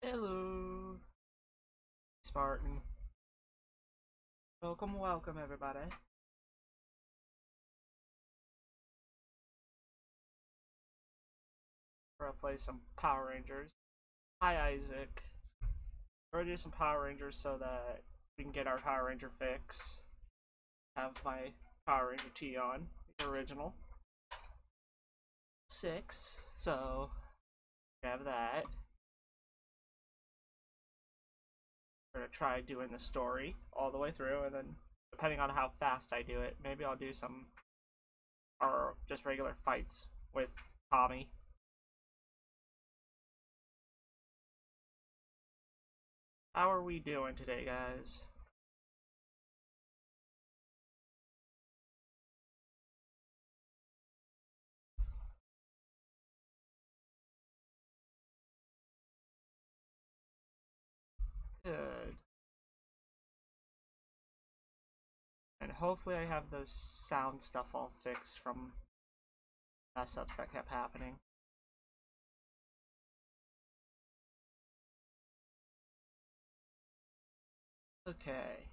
Hello, Spartan. Welcome, welcome, everybody. We're gonna play some Power Rangers. Hi, Isaac. We're gonna do some Power Rangers so that we can get our Power Ranger fix. Have my Power Ranger tee on, the original. 6, so have that. We're gonna try doing the story all the way through, and then depending on how fast I do it, maybe I'll do some or just regular fights with Tommy. How are we doing today, guys? Good. And hopefully I have the sound stuff all fixed from mess ups that kept happening. Okay.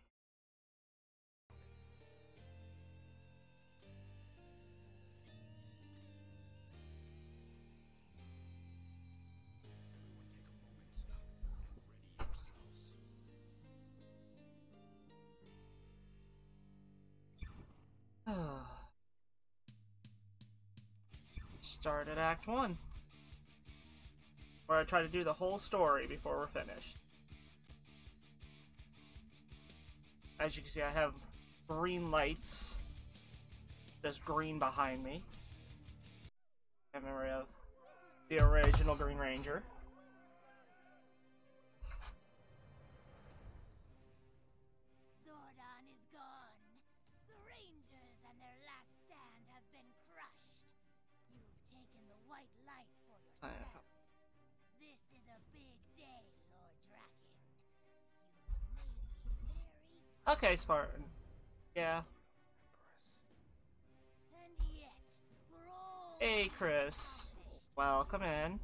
Start at Act 1. Where I try to do the whole story before we're finished. As you can see, I have green lights. Just green behind me. In memory of the original Green Ranger. Zordon is gone. The Rangers and their last stand have been crushed. You've taken the white light for yourself. This is a big day, Lord Draken. You made me very... Okay, Spartan. Yeah. And yet, for all... Hey, Chris. Welcome in.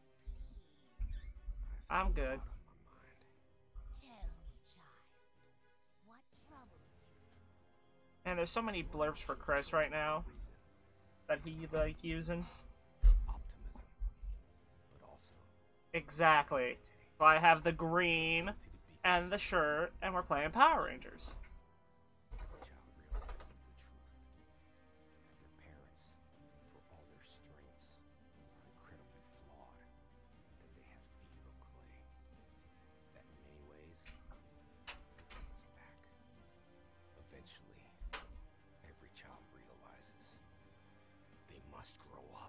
I'm good. Tell me, child, what troubles you? And there's so many blurbs for Chris right now that he like using. Optimism, but also Exactly. So I have the green and the shirt, and we're playing Power Rangers. every child realizes the truth. That their parents, for all their strengths, are incredibly flawed. That they have feet of clay. That in many ways, hold us back. Eventually, every child realizes they must grow up.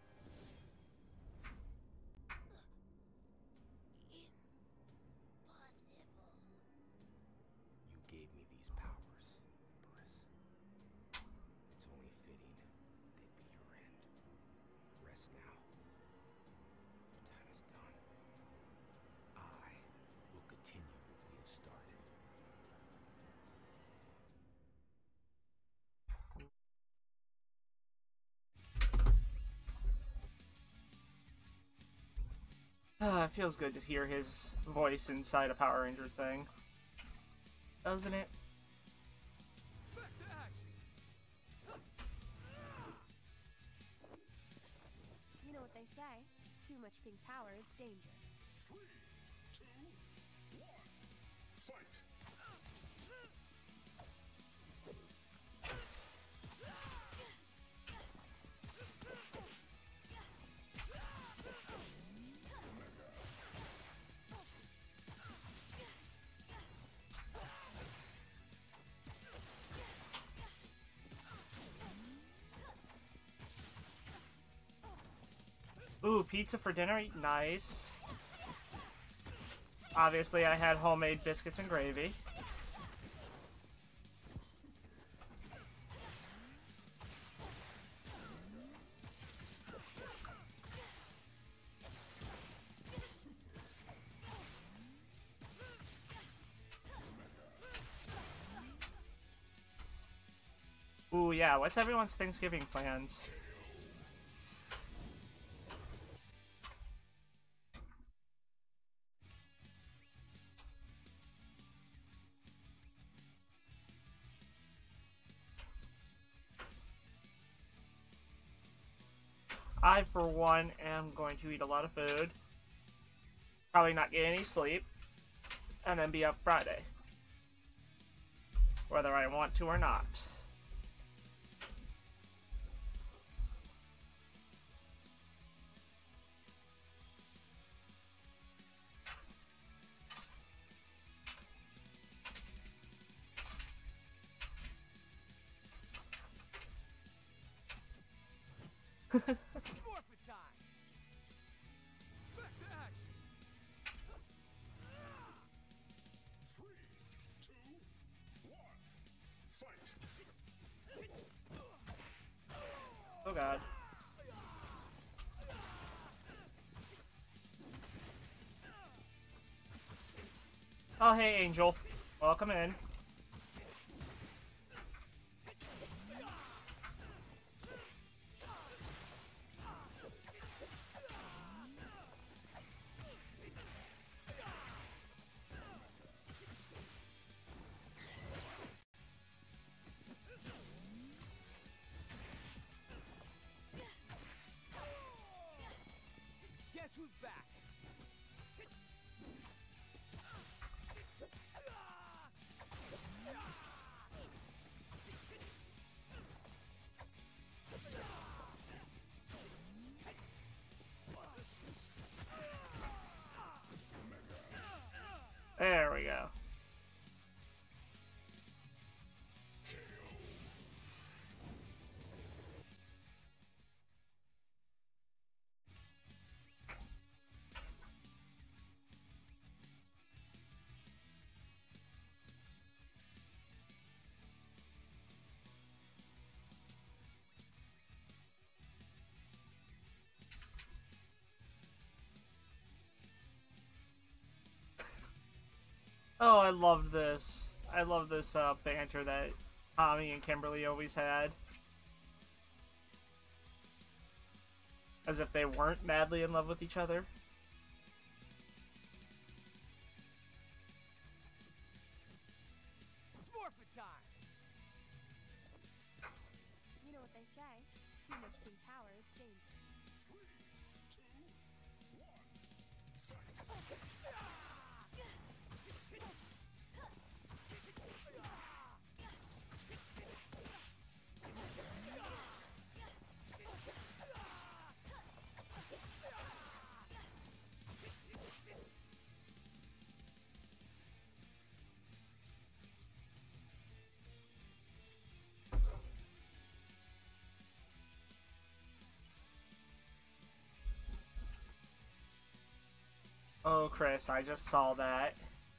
Impossible. You gave me these powers, Briss. It's only fitting they'd be your end. Rest now. Your time is done. I will continue what we have started. It feels good to hear his voice inside a Power Rangers thing. Doesn't it? You know what they say, too much pink power is dangerous. 3, 2, 1, fight! Ooh, pizza for dinner? Nice. Obviously, I had homemade biscuits and gravy. Ooh, yeah, what's everyone's Thanksgiving plans? I, for one, am going to eat a lot of food. Probably not get any sleep. And then be up Friday. Whether I want to or not. Forfeit time. Back to action. 3, 2, 1, fight! Oh god. Oh hey Angel. Welcome in. Guess who's back? There we go. Oh, I love this. I love this banter that Tommy and Kimberly always had. As if they weren't madly in love with each other. Forfeit time. You know what they say, too much pink power is dangerous. 3, 2, 1, fight! Oh, Chris, I just saw that.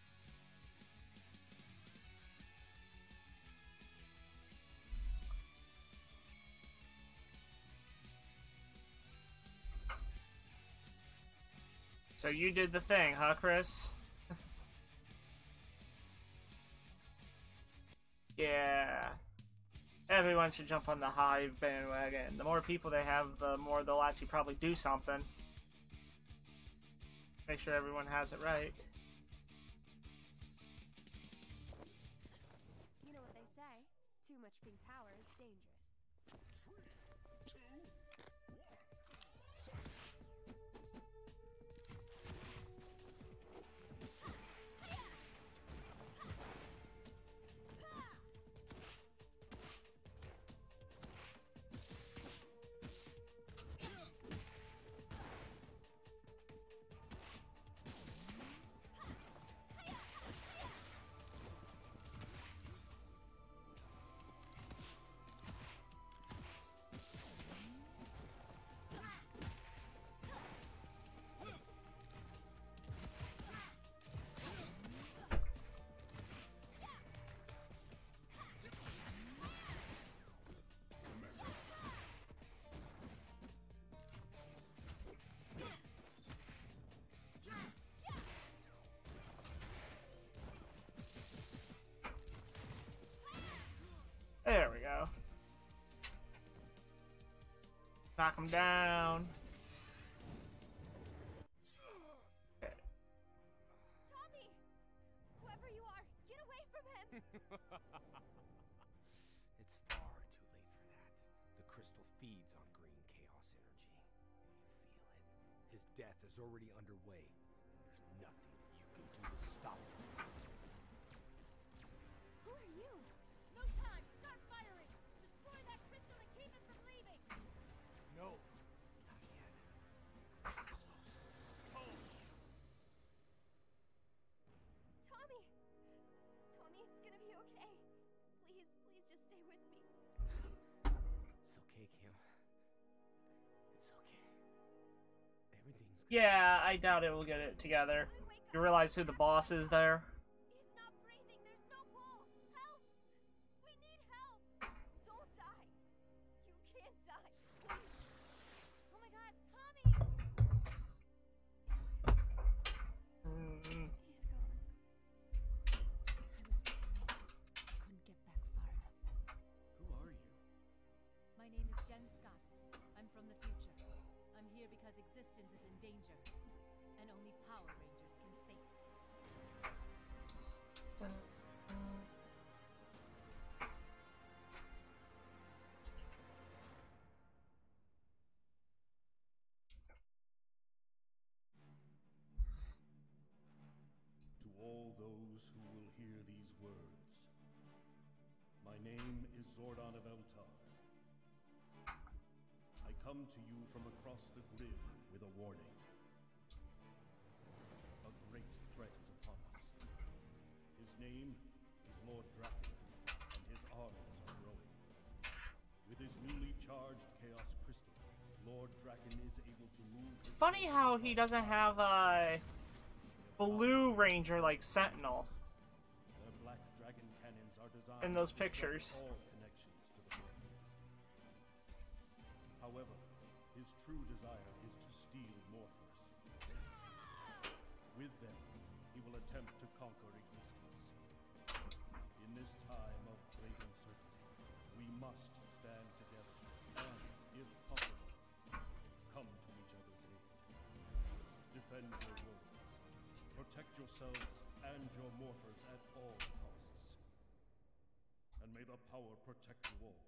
So you did the thing, huh, Chris? Yeah. Everyone should jump on the Hive bandwagon. The more people they have, the more they'll actually probably do something. Make sure everyone has it right. You know what they say, too much pink power is dangerous. 3, 2, 1, fight! There we go. Knock him down. Okay. Tommy! Whoever you are, get away from him! It's far too late for that. The crystal feeds on green chaos energy. his death is already underway, and there's nothing you can do to stop it. Who are you? No time! Start firing! Destroy that crystal and keep him from leaving! No, not yet. Too close. Tommy! Tommy, it's gonna be okay. Please, please just stay with me. It's okay, Kim. It's okay. Everything's gonna Yeah, I doubt it will get it together. Tommy, wake You up! realize who the boss is there? He's not breathing. There's no pulse. Help! We need help. Don't die. You can't die. Please. Oh my god, Tommy! Mm, He's gone. I was too late. Couldn't get back far enough. Who are you? My name is Jen Scotts. I'm from the future. I'm here because existence is in danger. And only Power Rangers can save it. To all those who will hear these words, my name is Zordon of Eltar. I come to you from across the grid with a warning. A great threat is upon us. His name is Lord Draken, and his armies are growing. With his newly charged Chaos Crystal, Lord Draken is able to move... It's funny how he doesn't have a Blue Ranger like Sentinel Their black dragon cannons are designed in those to disrupt pictures. all connections to the world. However, his true desire is to steal Morphers. With them, he will attempt to conquer existence. In this time of great uncertainty, we must stand together and, if possible, come to each other's aid. Defend your worlds. Protect yourselves and your Morphers at all costs. And may the power protect you all.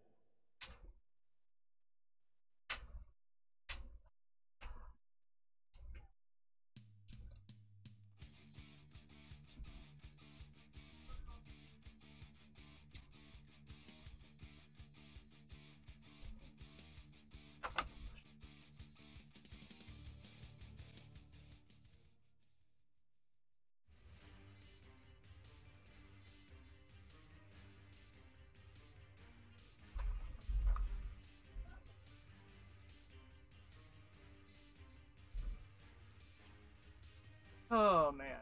Oh man.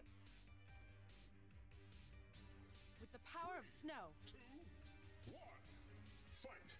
With the power of snow, 2, 1, fight!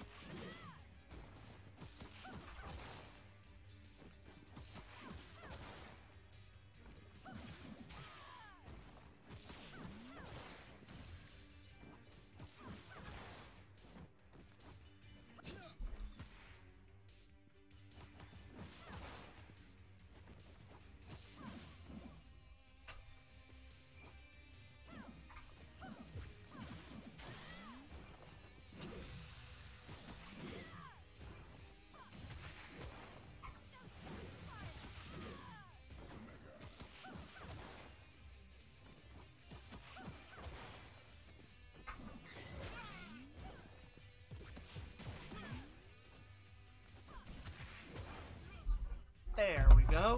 There we go.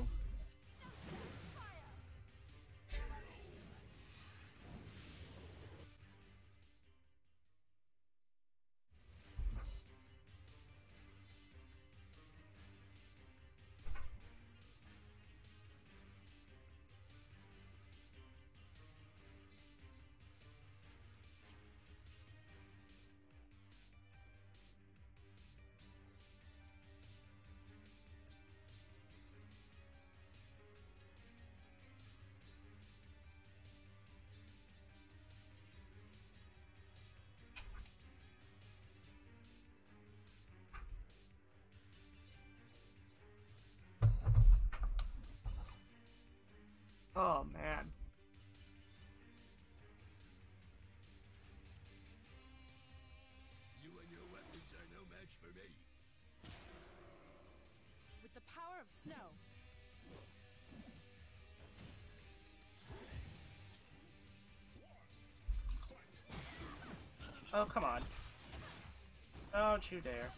Oh man. You and your weapons are no match for me. with the power of snow, Oh, come on. Don't you dare.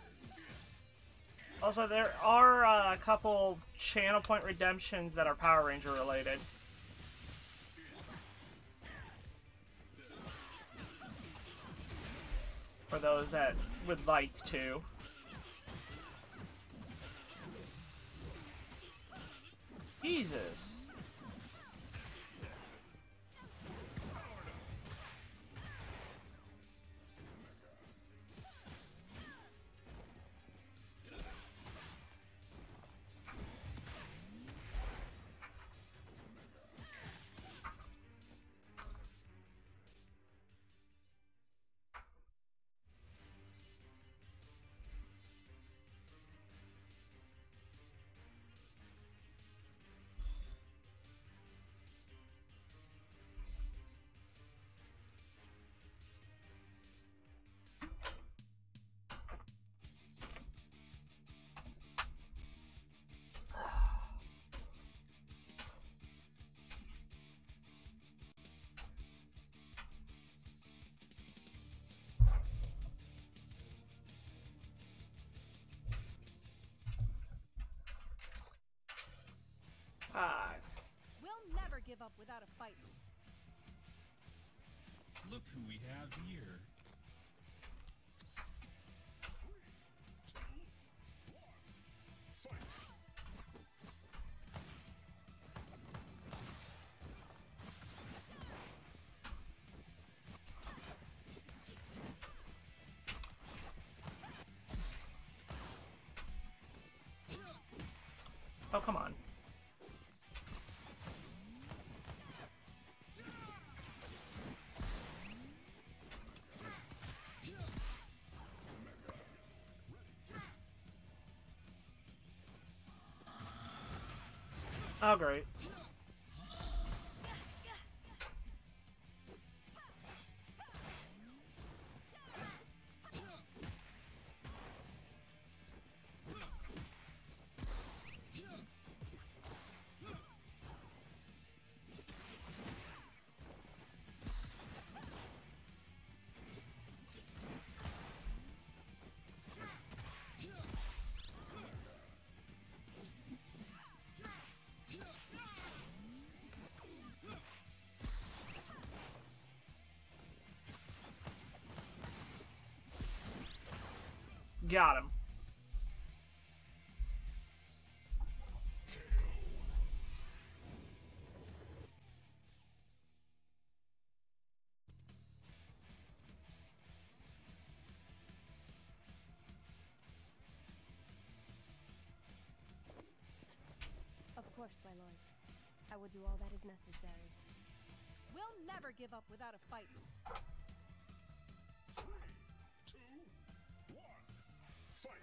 Also, there are a couple channel point redemptions that are Power Ranger related. For those that would like to. Jesus. We'll never give up without a fight. Look who we have here. 3, 2, 1, fight! Oh, come on. Oh, great. Got him. Of course, my lord. I will do all that is necessary. We'll never give up without a fight. 3, 2, 1, fight!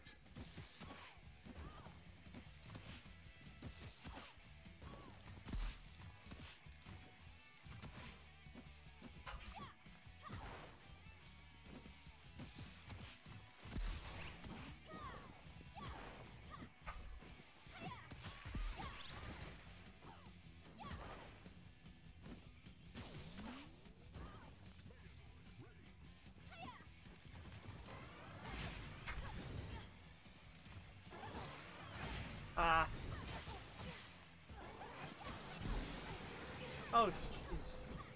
Oh, jeez.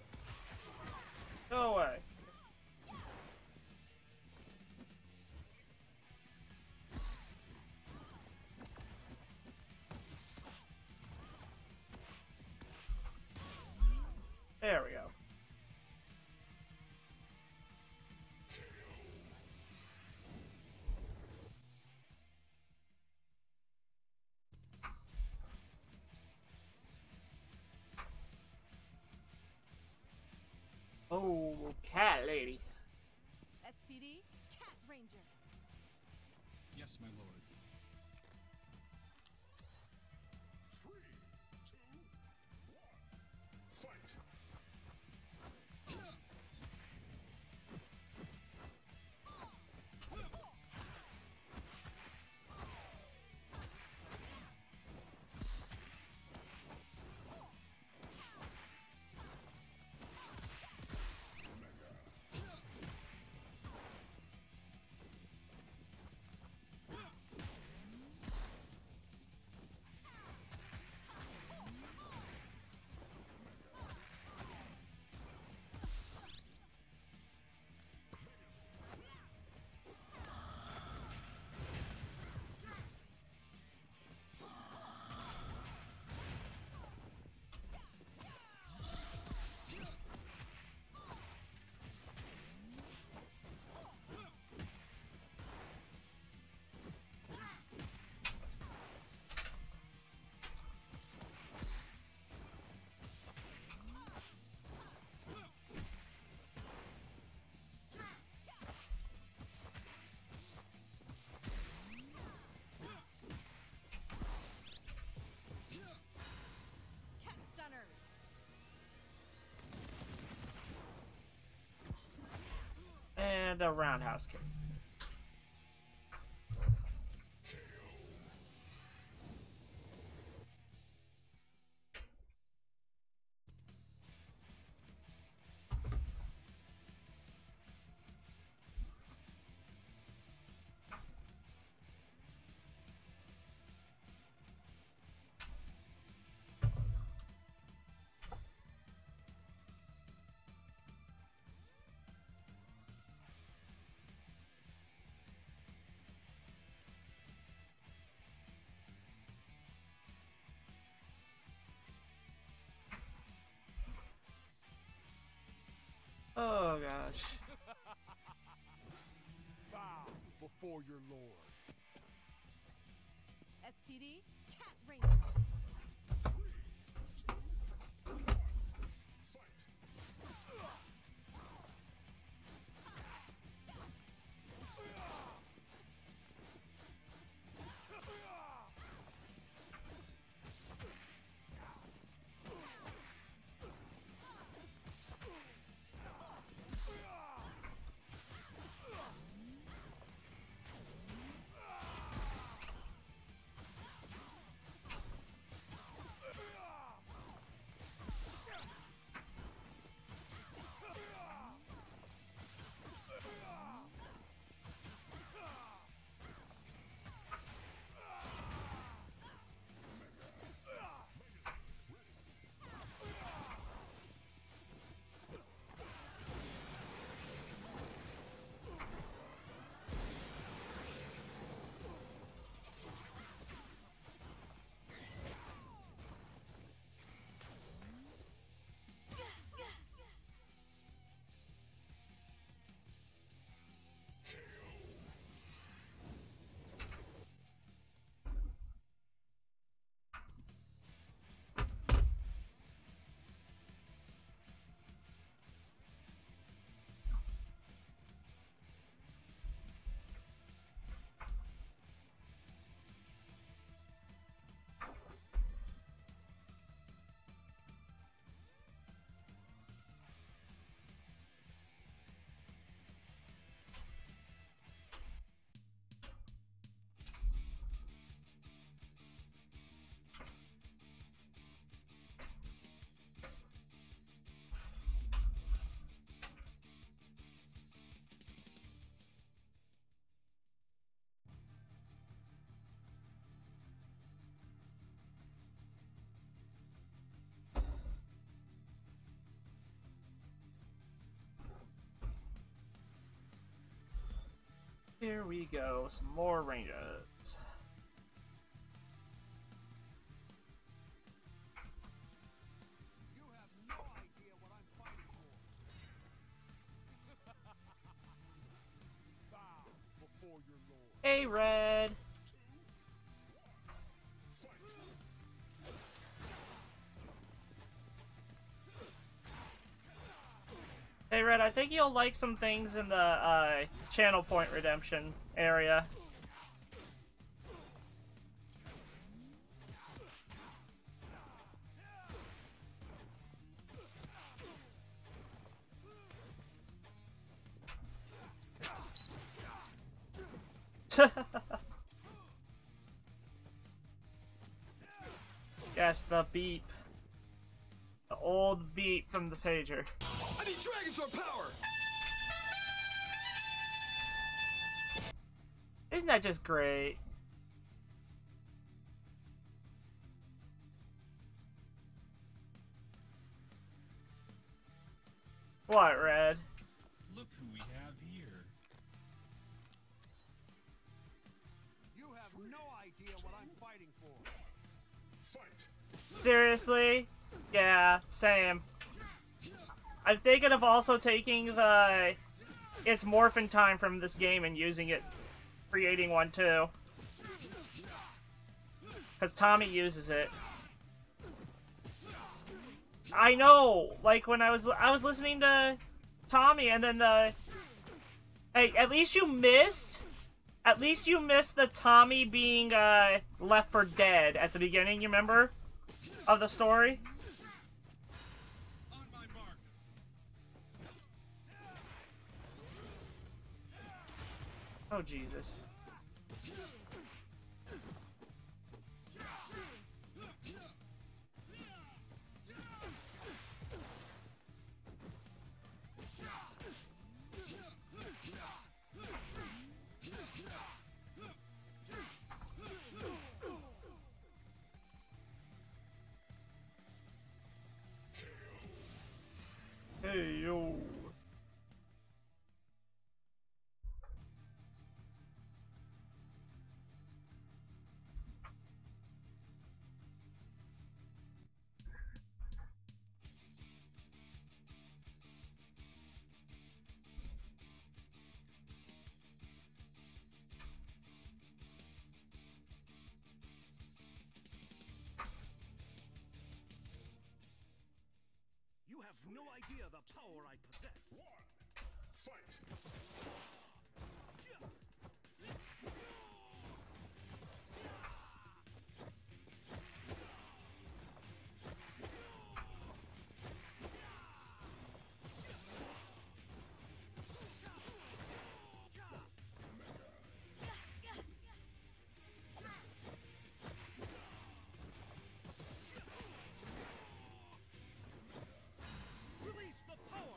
Go away. There we go. Oh, cat lady. SPD, Cat Ranger. Yes, my lord. 3, 2, 1, fight! roundhouse kick. Oh gosh. Bow before your lord. SPD, Cat Ranger. Here we go, some more Rangers. You have no idea what I'm fighting for. Bow before your lord. Hey, Red. Hey, Red, I think you'll like some things in the Channel Point Redemption area. Yes, the beep. The old beep from the pager. I need Dragon Sword power! Isn't that just great? What, Red? Look who we have here. You have no idea what I'm fighting for. Seriously? Yeah, same. I'm thinking of also taking the It's Morphin Time from this game and using it, creating one too. Because Tommy uses it. I know! Like, when I was listening to Tommy and then Hey, at least you missed the Tommy being, left for dead at the beginning, you remember? Of the story? On my mark. Oh, Jesus. Hey, yo. You have no idea the power I possess. Fight! Release the power.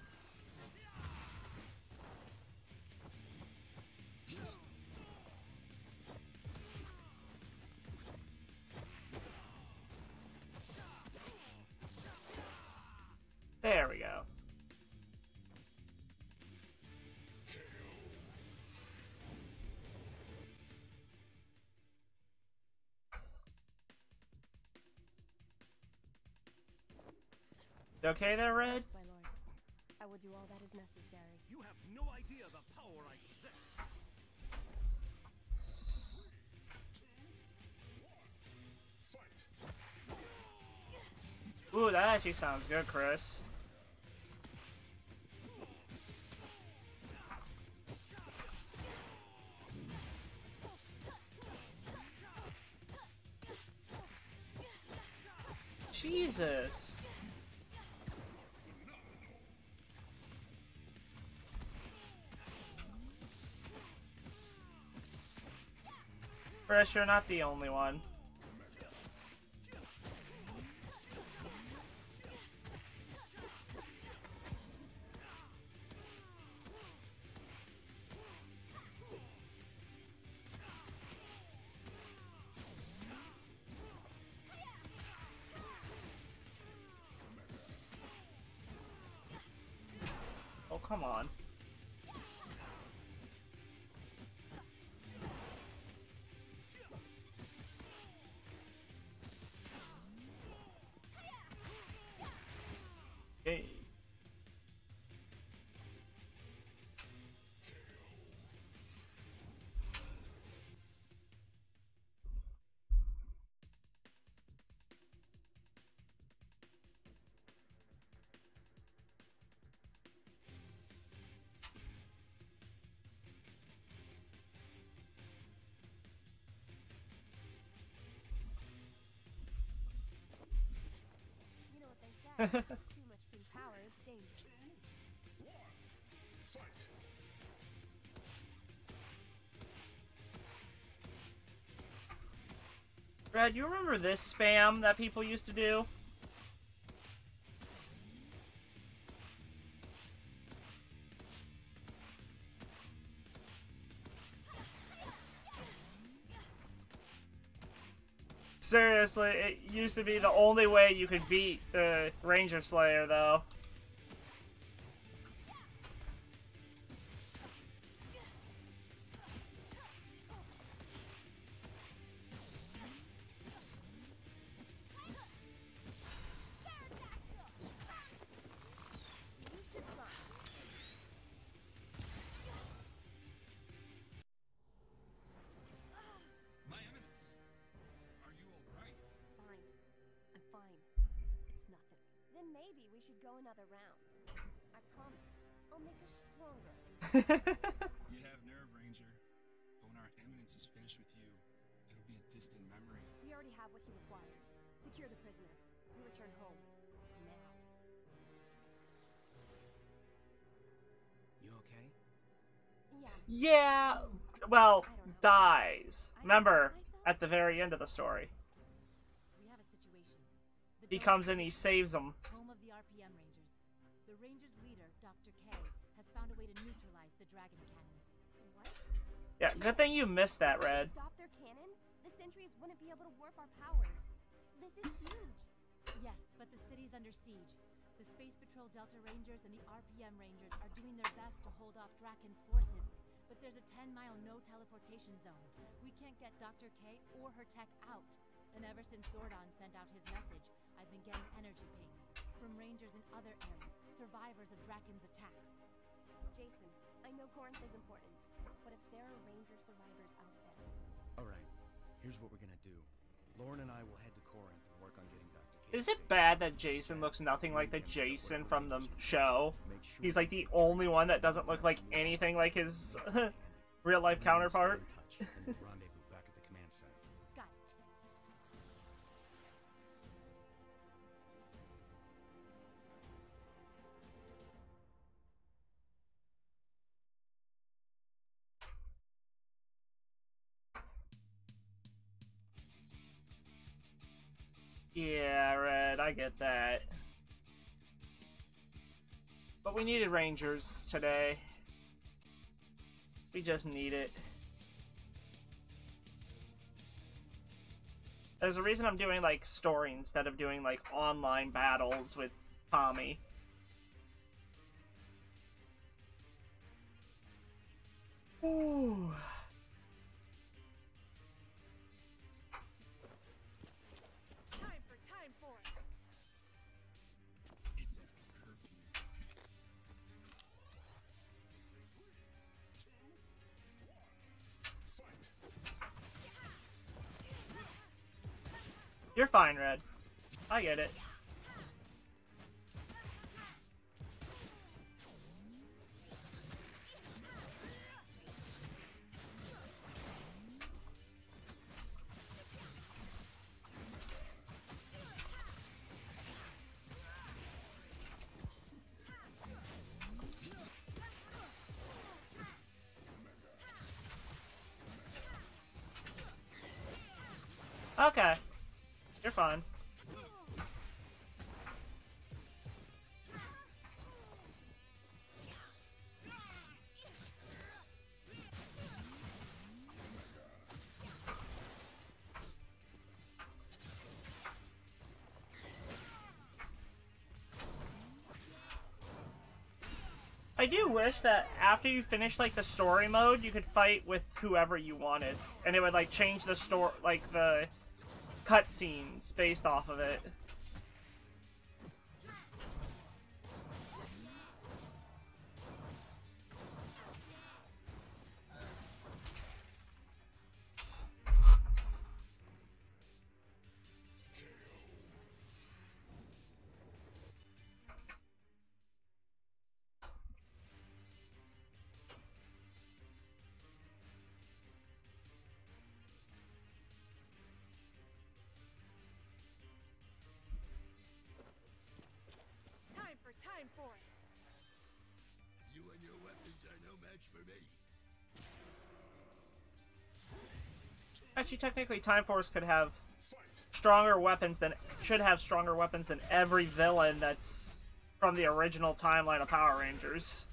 There we go. You okay there, Red? My lord, I will do all that is necessary. You have no idea the power I possess. Ooh, that actually sounds good, Chris. Jesus. Chris, you're not the only one. Oh, come on. Hey. You know what they say, too much being power is dangerous. Brad, you remember this spam that people used to do? Seriously, it used to be the only way you could beat the Ranger Slayer, though. You should run. My Eminence, are you alright? Fine. I'm fine. It's nothing. Then maybe we should go another round. I promise. I'll make us stronger. You have nerve, Ranger. But when our Eminence is finished with you, it'll be a distant memory. We already have what he requires. Secure the prisoner. We return home. Now. You okay? Yeah, well, I don't know. dies. I Remember, myself? at the very end of the story, We have a situation. The he Dark comes in, City, he saves him. home of the RPM Rangers. The Rangers' leader, Dr. K, has found a way to neutralize the dragon cannons. What? Yeah, good thing you missed that, Red. Stop their cannons? The sentries wouldn't be able to warp our powers. This is huge. Yes, but the city's under siege. The Space Patrol Delta Rangers and the RPM Rangers are doing their best to hold off Draken's forces, but there's a 10-mile no-teleportation zone. We can't get Dr. K or her tech out. And ever since Zordon sent out his message, I've been getting energy pings from Rangers in other areas, survivors of Draken's attacks. Jason, I know Corinth is important, but if there are Ranger survivors out there... Alright, here's what we're gonna do. Lauren and I will head to Corinth and work on getting Dr. K. Is it bad that Jason looks nothing like the Jason from the show? He's like the only one that doesn't look like anything like his real-life counterpart. Stay in touch, and we'll rendezvous back at the command center. Got it. Yeah, Red, I get that. But we needed Rangers today. We just need it. There's a reason I'm doing, like, story instead of doing, like, online battles with Tommy. Ooh. Time for Time Force. It's after curfew. You're fine, Red. I get it. Okay. You're fine. I do wish that after you finish, like, the story mode, you could fight with whoever you wanted. And it would, like, change the story, like, the cutscenes based off of it. Time for Time Force. You and your weapons are no match for me. Actually, technically, Time Force could have stronger weapons than should have stronger weapons than every villain that's from the original timeline of Power Rangers.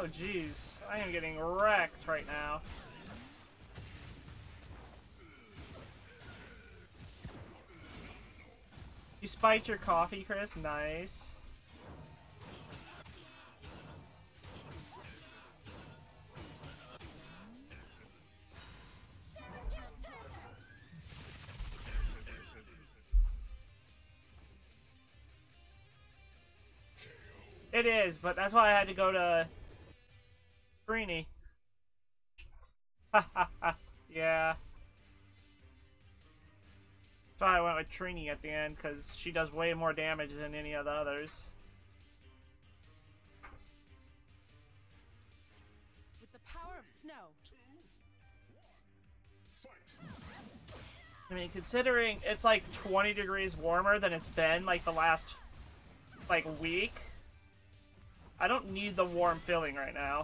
Oh jeez, I am getting wrecked right now. You spiked your coffee, Chris? Nice. It is, but that's why I had to go to Greeny. Ha ha ha. Yeah. That's why I went with Trini at the end, because she does way more damage than any of the others. With the power of snow. I mean, considering it's like 20 degrees warmer than it's been like the last like week, I don't need the warm feeling right now.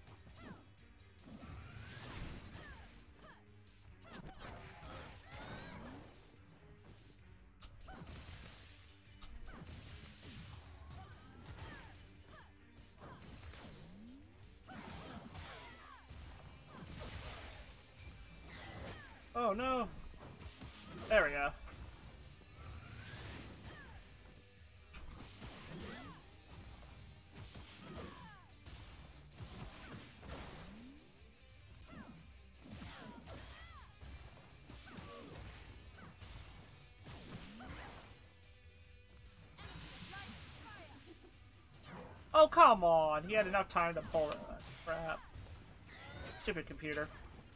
Oh no. There we go. Oh, come on. He had enough time to pull it. Crap. Stupid computer.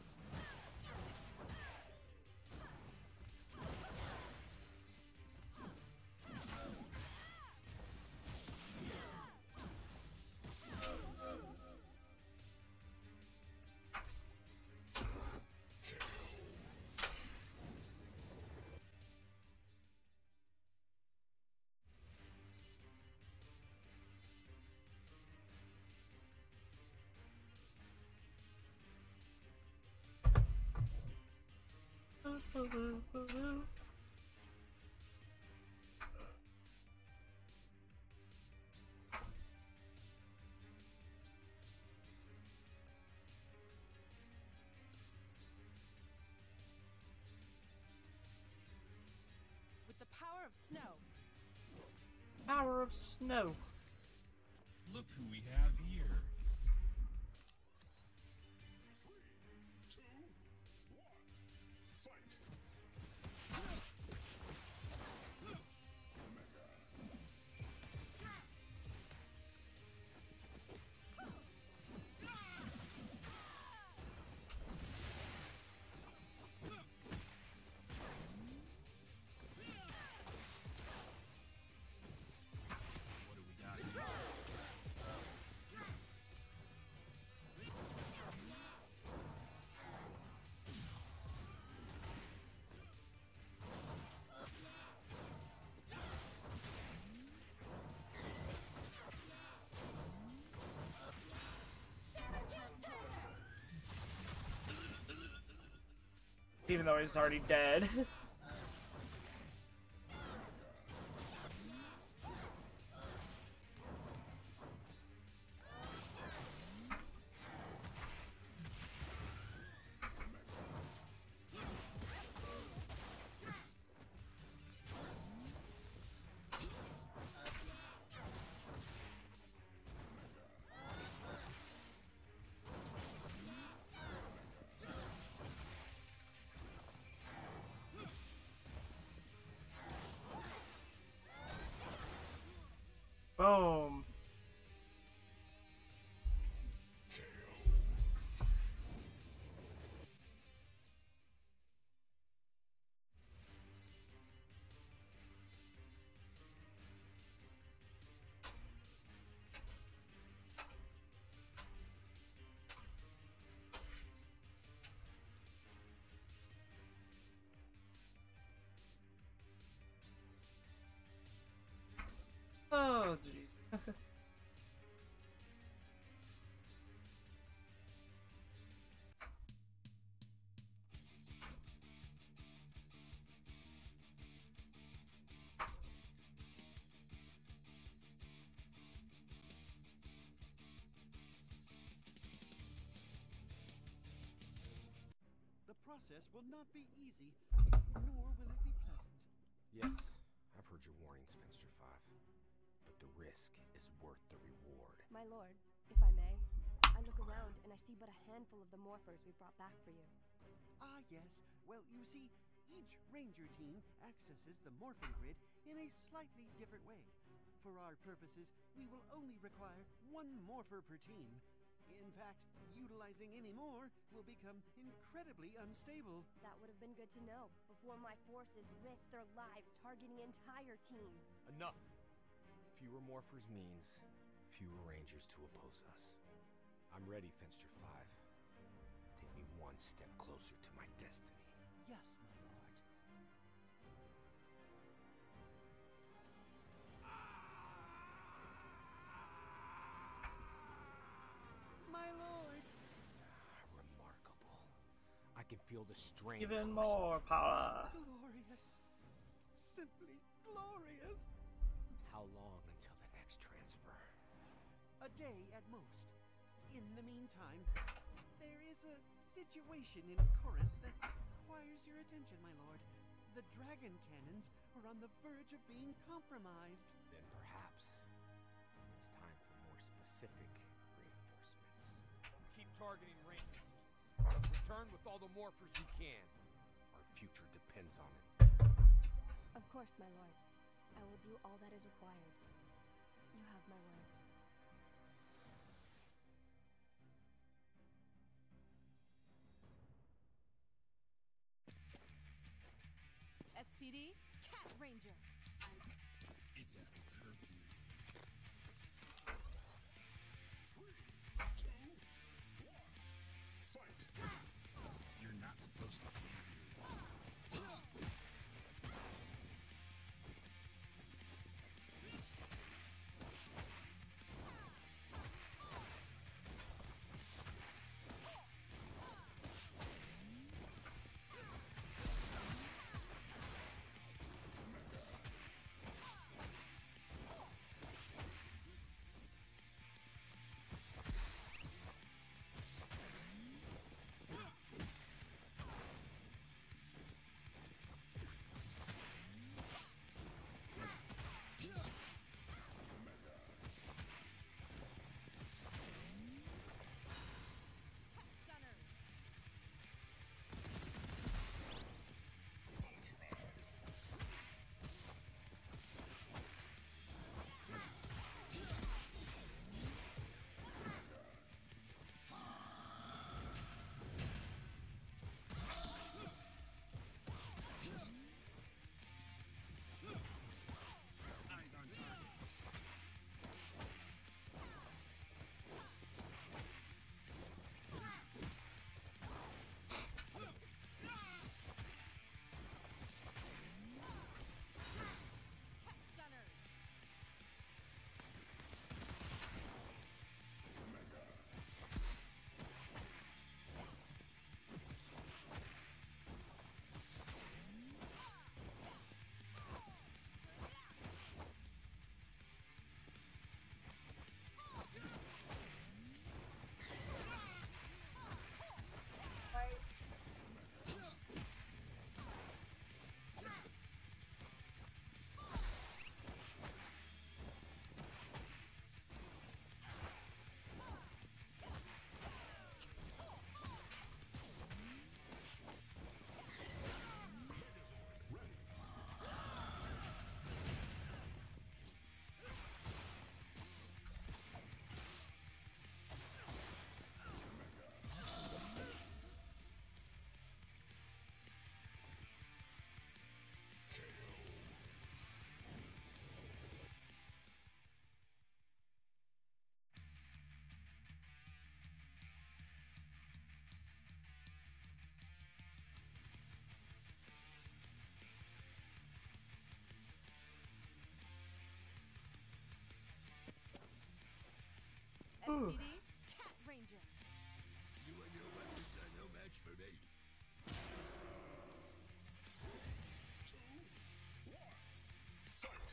With the power of snow. Power of snow. Look who we have here. Even though he's already dead. Boom. Oh, jeez. process will not be easy, nor will it be pleasant. Yes, I've heard your warnings, Finster 5. But the risk is worth the reward. My lord, if I may, I look around and I see but a handful of the morphers we brought back for you. Ah, yes. Well, you see, each ranger team accesses the morphing grid in a slightly different way. For our purposes, we will only require one morpher per team. In fact, utilizing any more will become incredibly unstable. That would have been good to know before my forces risk their lives targeting entire teams. Enough! Fewer morphers means fewer rangers to oppose us. I'm ready, Finster 5. Take me one step closer to my destiny. Yes, my lord. My lord! Remarkable. I can feel the strength. Even more power. Glorious. Simply glorious. How long until the next transfer? A day at most. In the meantime, there is a situation in Corinth that requires your attention, my lord. The dragon cannons are on the verge of being compromised. Then perhaps it's time for more specific reinforcements. Keep targeting ranger teams. Return with all the morphers you can. Our future depends on it. Of course, my lord. I will do all that is required. You have my word. SPD, Cat Ranger. It's after curfew. 3, 2, 1, fight! You're not supposed to be here. SPD, Cat Ranger. You and your weapons are no match for me. 3, 2, 1, fight!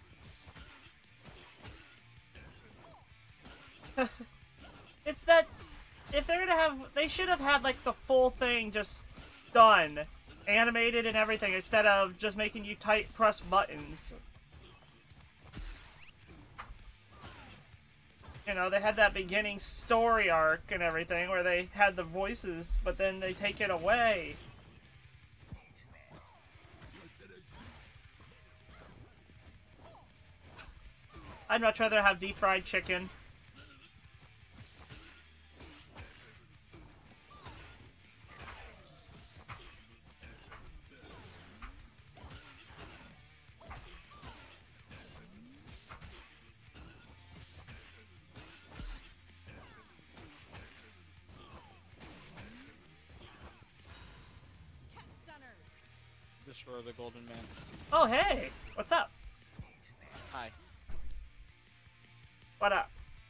It's that if they're gonna have, they should have had like the full thing just done, animated and everything, instead of just making you press buttons. You know, they had that beginning story arc and everything where they had the voices, but then they take it away. I'd much rather have deep fried chicken. Cat stunner. Destroy the golden man. Oh, hey! What's up? Hi. What up?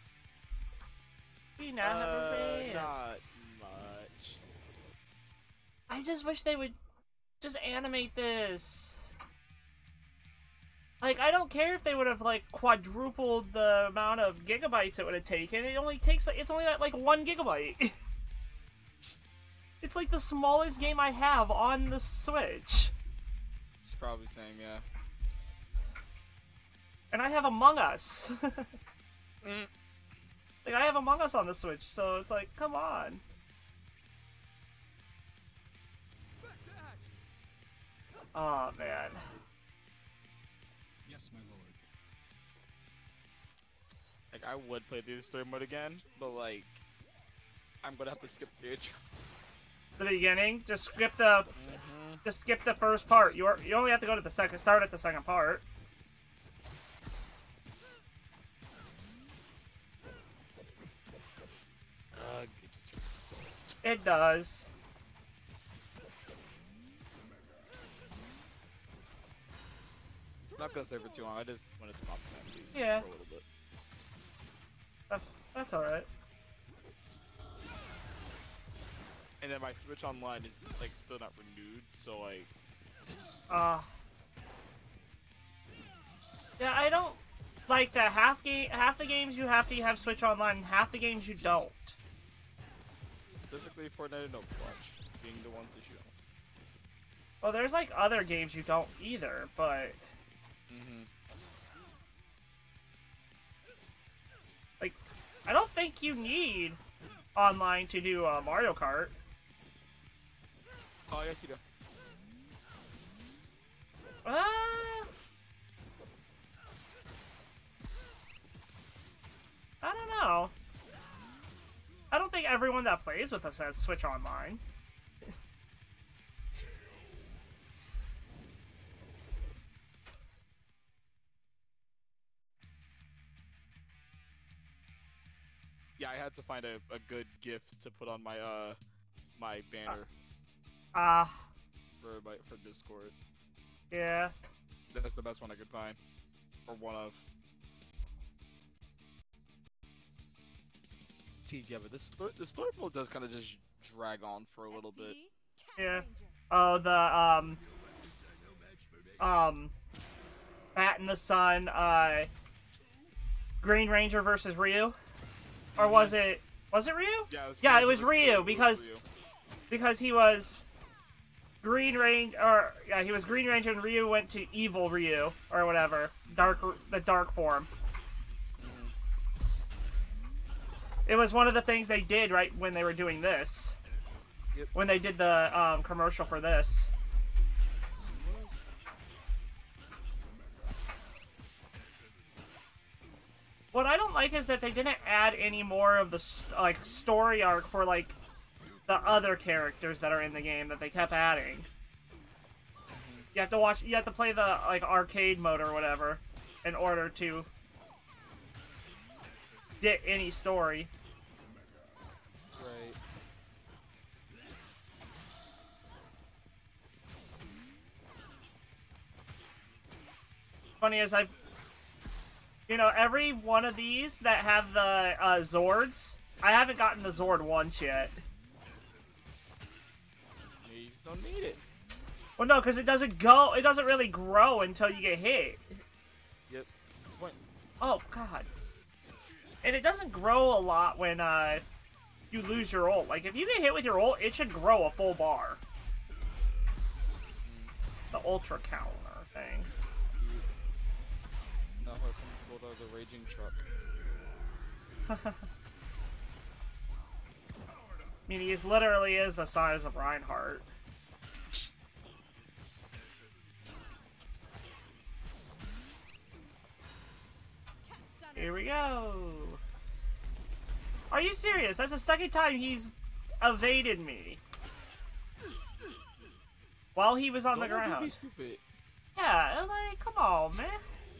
We now have a band. Not much. I just wish they would just animate this. Like, I don't care if they would have, like, quadrupled the amount of gigabytes it would have taken. It only takes, like, it's only at, like, 1 gigabyte. It's like the smallest game I have on the Switch. It's probably saying, yeah. And I have Among Us. Like, I have Among Us on the Switch, so it's like, come on. Oh, man. Yes, my lord. Like, I would play the story mode again, but, like, I'm gonna have to skip the intro. The beginning, just skip the, just skip the first part. You only have to go to the second, start at the second part. It just hurts my soul. It does. I'm not gonna stay for too long. I just wanted to pop that piece Yeah. for a little bit. That's alright. And then my Switch Online is like still not renewed, so like. Yeah, I don't like that half the games you have to have Switch Online, and half the games you don't. Specifically Fortnite and Overwatch being the ones that you don't. Well, there's like other games you don't either, but like, I don't think you need online to do Mario Kart. Oh, yes, you do. I don't know. I don't think everyone that plays with us has Switch Online. Yeah, I had to find a good gift to put on my my banner for Discord. Yeah. That's the best one I could find, or one of. Jeez, yeah, but the story mode does kind of just drag on for a little bit. Yeah. Oh, the Bat in the Sun, Green Ranger versus Ryu, or was it Ryu? Yeah, it was Ryu because he was Green Ranger, or yeah, he was Green Ranger and Ryu went to Evil Ryu or whatever, the dark form. It was one of the things they did right when they were doing this. Yep. When they did the commercial for this. What I don't like is that they didn't add any more of the story arc for like the other characters that are in the game that they kept adding. You have to play the like arcade mode or whatever in order to get any story. Right. Funny as every one of these that have the Zords, I haven't gotten the Zord once yet. You just don't need it. Well, no, because it doesn't really grow until you get hit. Yep. Oh, God. And it doesn't grow a lot when you lose your ult. Like, if you get hit with your ult, it should grow a full bar. The ultra counter thing. Now here comes Goldar, the raging truck. I mean, he literally is the size of Reinhardt. Here we go. Are you serious? That's the second time he's evaded me. While he was on the ground. Be stupid. Yeah, like, come on, man.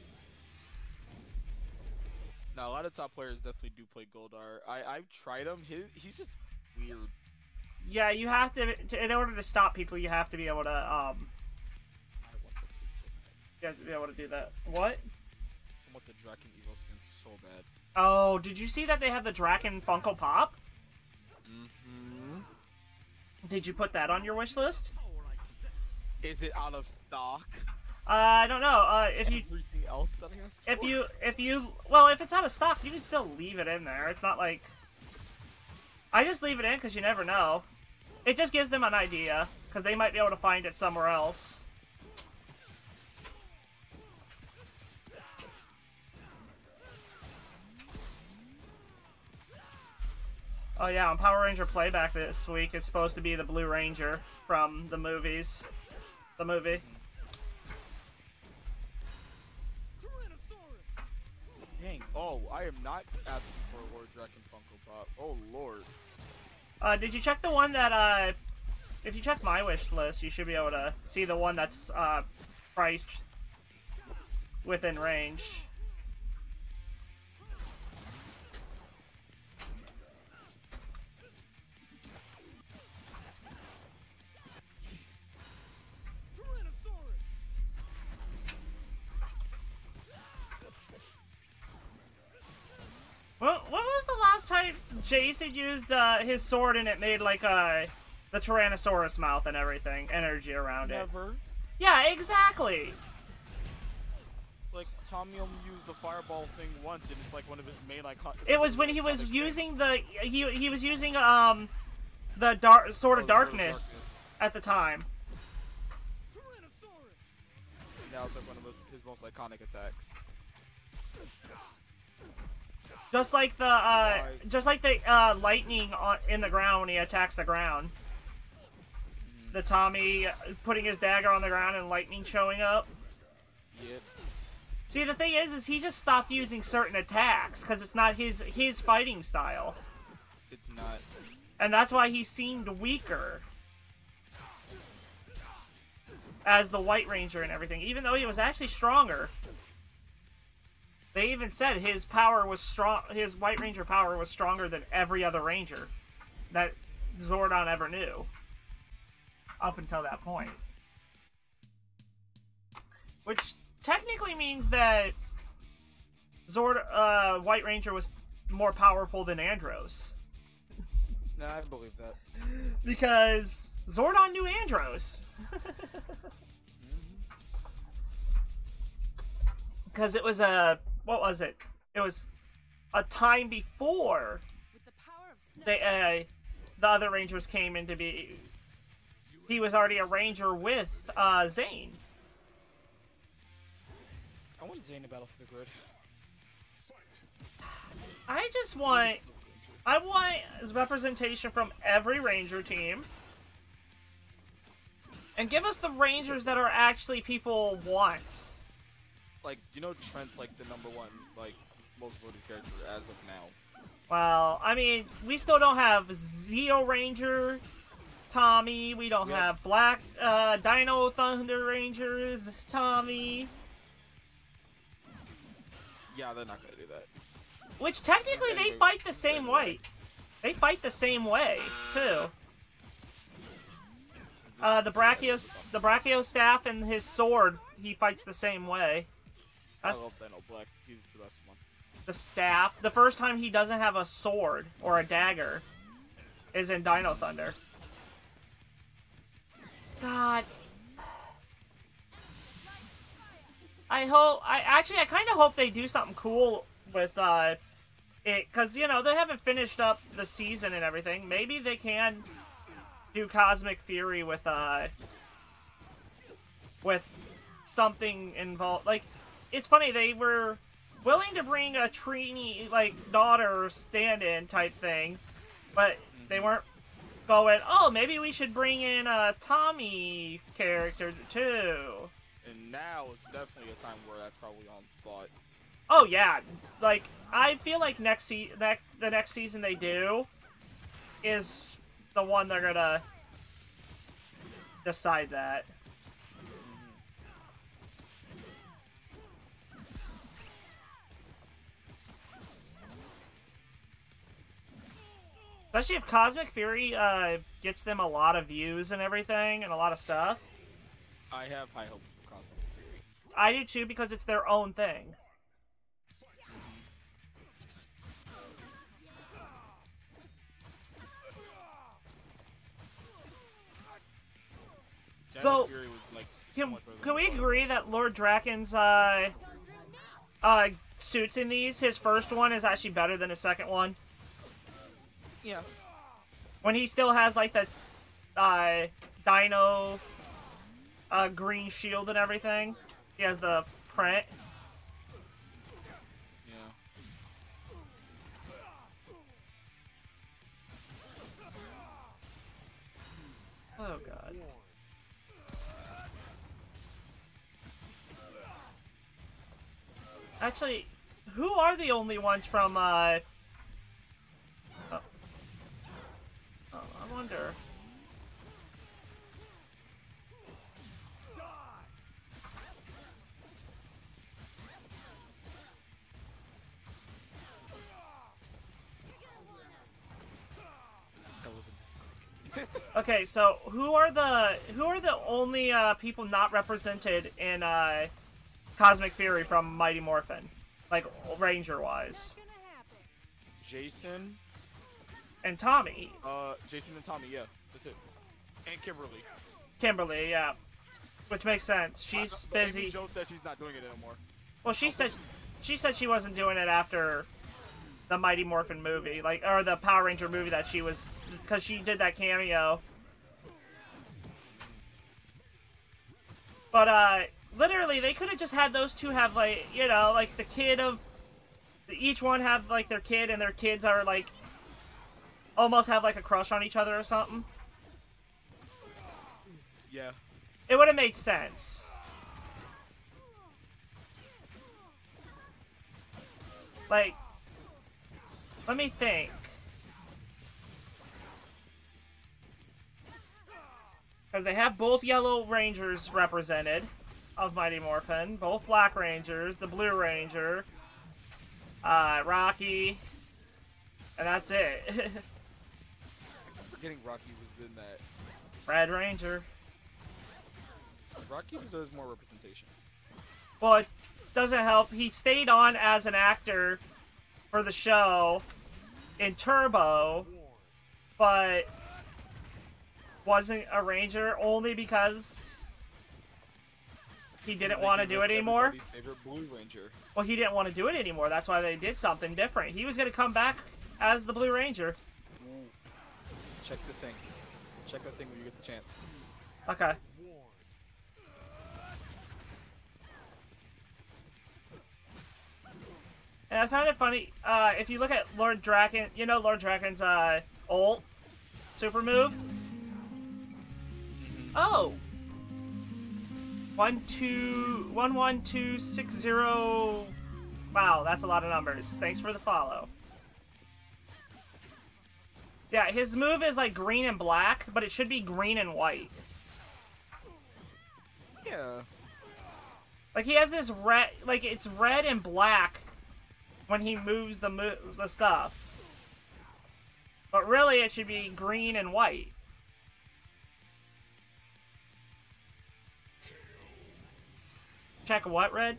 Now, a lot of top players definitely do play Goldar. I've tried him. He's just weird. Yeah, you have to, in order to stop people, you have to be able to, I want that skin so bad. you have to be able to do that. What? I want the Draken Evo skin so bad. Oh, did you see that they have the Draken Funko Pop? Mm-hmm. Did you put that on your wish list? Is it out of stock? I don't know. If you Everything else that I asked well, if it's out of stock, you can still leave it in there. It's not like I just leave it in because you never know. It just gives them an idea because they might be able to find it somewhere else. Oh yeah, on Power Ranger Playback this week, it's supposed to be the Blue Ranger from the movies. The movie. Dang. Oh, I am not asking for a Lord Draken Funko Pop. Oh, Lord. Did you check the one that, if you check my wish list, you should be able to see the one that's, priced within range. When was the last time Jason used his sword and it made like the Tyrannosaurus mouth and everything, energy around it? Never. Yeah, exactly. Like Tommy only used the fireball thing once, and it's like one of his main icons. It was when he was using the he was using the Sword of Darkness at the time. Now it's like one of his most iconic attacks. Just like the lightning in the ground when he attacks the ground. The Tommy putting his dagger on the ground and lightning showing up. Yep. See, the thing is he just stopped using certain attacks because it's not his fighting style. It's not. And that's why he seemed weaker as the White Ranger and everything, even though he was actually stronger. They even said his power was strong. His White Ranger power was stronger than every other Ranger that Zordon ever knew. Up until that point. Which technically means that White Ranger was more powerful than Andros. No, I believe that. Because Zordon knew Andros. Because it was what was it? It was a time before the other Rangers came into be. He was already a Ranger with Zane. I want Zane to battle for the grid. I want representation from every Ranger team. And give us the Rangers that are actually people want. Like, you know, Trent's like the #1, like, most voted character as of now. Well, I mean, we still don't have Zeo Ranger, Tommy. We don't have Black Dino Thunder Rangers, Tommy. Yeah, they're not gonna do that. Which technically they fight the same way. They fight the same way too. The Brachio staff and his sword, he fights the same way. I love Dino Black. He's the best one. The staff. The first time he doesn't have a sword or a dagger is in Dino Thunder. God. I kind of hope they do something cool with because you know they haven't finished up the season and everything. Maybe they can do Cosmic Fury with something involved. Like, it's funny, they were willing to bring a Trini, like, daughter stand-in type thing, but they weren't going, oh, maybe we should bring in a Tommy character too. And now is definitely a time where that's probably on thought. Oh yeah, like I feel like the next season they do is the one they're gonna decide that. Especially if Cosmic Fury gets them a lot of views and everything and a lot of stuff. I have high hopes for Cosmic Fury. I do too, because it's their own thing. So, can we agree that Lord Draken's suits in these, his first one is actually better than his second one? Yeah. When he still has like the dino green shield and everything. He has the print. Yeah. Oh god. Actually, who are the only ones from I wonder. That was a misclick. Okay, so who are the only people not represented in Cosmic Fury from Mighty Morphin, like Ranger wise? Jason and Tommy. Jason and Tommy, yeah, that's it. And Kimberly. Kimberly, yeah, which makes sense. She's busy. Amy jokes that she's not doing it anymore. Well, she said she wasn't doing it after the Mighty Morphin movie, like, or the Power Ranger movie that she was, because she did that cameo. But literally, they could have just had those two have, like, you know, like the kid of each one have like their kid, and their kids are like almost have like a crush on each other or something. Yeah. It would have made sense. Like, let me think. Because they have both Yellow Rangers represented of Mighty Morphin, both Black Rangers, the Blue Ranger, Rocky, and that's it. Forgetting Rocky was in that. Red Ranger. Rocky deserves more representation. Well, it doesn't help. He stayed on as an actor for the show in Turbo, but wasn't a Ranger only because he didn't want to do it anymore. Favorite Blue Ranger. Well, he didn't want to do it anymore. That's why they did something different. He was going to come back as the Blue Ranger. Ooh. Check the thing. Check the thing when you get the chance. Okay. And I found it funny, if you look at Lord Draken, you know Lord Draken's, ult? Super move? Oh! 1, 2, 1, 1, 2, 6, 0... Wow, that's a lot of numbers. Thanks for the follow. Yeah, his move is like green and black, but it should be green and white. Yeah. Like, he has this red, like, it's red and black when he moves the stuff. But really, it should be green and white. Check what, Red?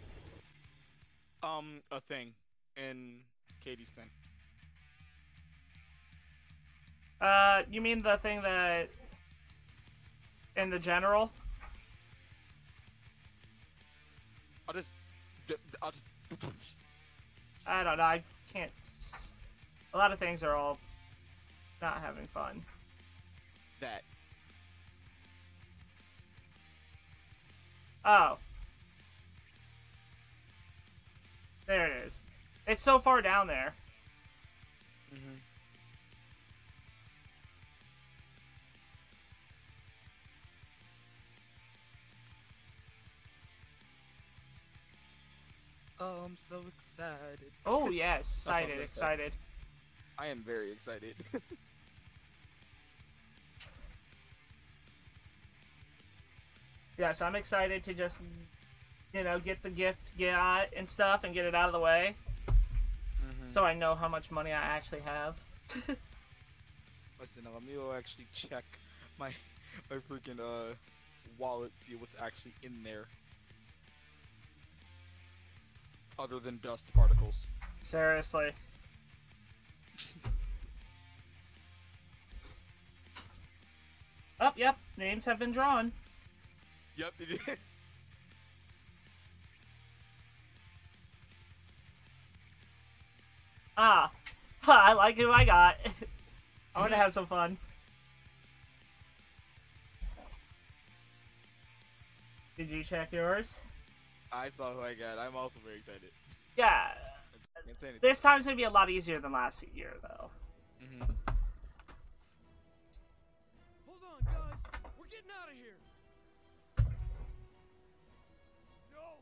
A thing. In Katie's thing. You mean the thing that... in the general? I'll just... I don't know, I can't... A lot of things are all not having fun. That. Oh. There it is. It's so far down there. Mm-hmm. Oh, I'm so excited. Oh, yes. Excited. I am very excited. Yes, I'm excited to just, you know, get the gift and stuff and get it out of the way. Mm-hmm. So I know how much money I actually have. Listen, let me go actually check my freaking wallet, see what's actually in there. Other than dust particles. Seriously. Oh, yep. Names have been drawn. Yep, it is. Ah. I like who I got. I want to have some fun. Did you check yours? I saw who I got. I'm also very excited. Yeah. Can't say anything. This time's gonna be a lot easier than last year, though. Mm-hmm. Hold on, guys. We're getting out of here. No.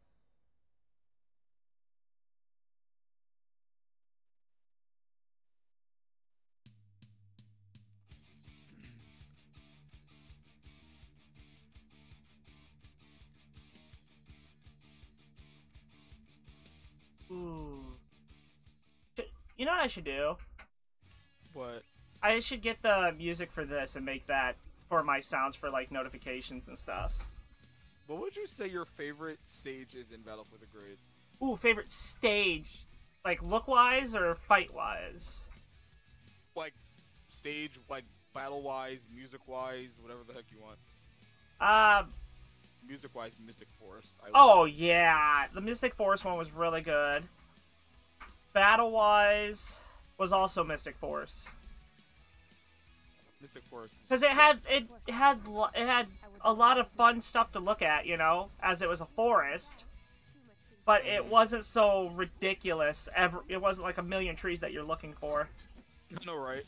Ooh. You know what I should do? What? I should get the music for this and make that for my sounds for, like, notifications and stuff. What would you say your favorite stage is in Battle for the Grid? Ooh, favorite stage? Like, look-wise or fight-wise? Like, stage, like, battle-wise, music-wise, whatever the heck you want. Music-wise, Mystic Forest. Oh, yeah. The Mystic Forest one was really good. Battle-wise was also Mystic Forest. Mystic Forest. Because it had a lot of fun stuff to look at, you know, as it was a forest. But it wasn't so ridiculous. It wasn't like a million trees that you're looking for. I know, right?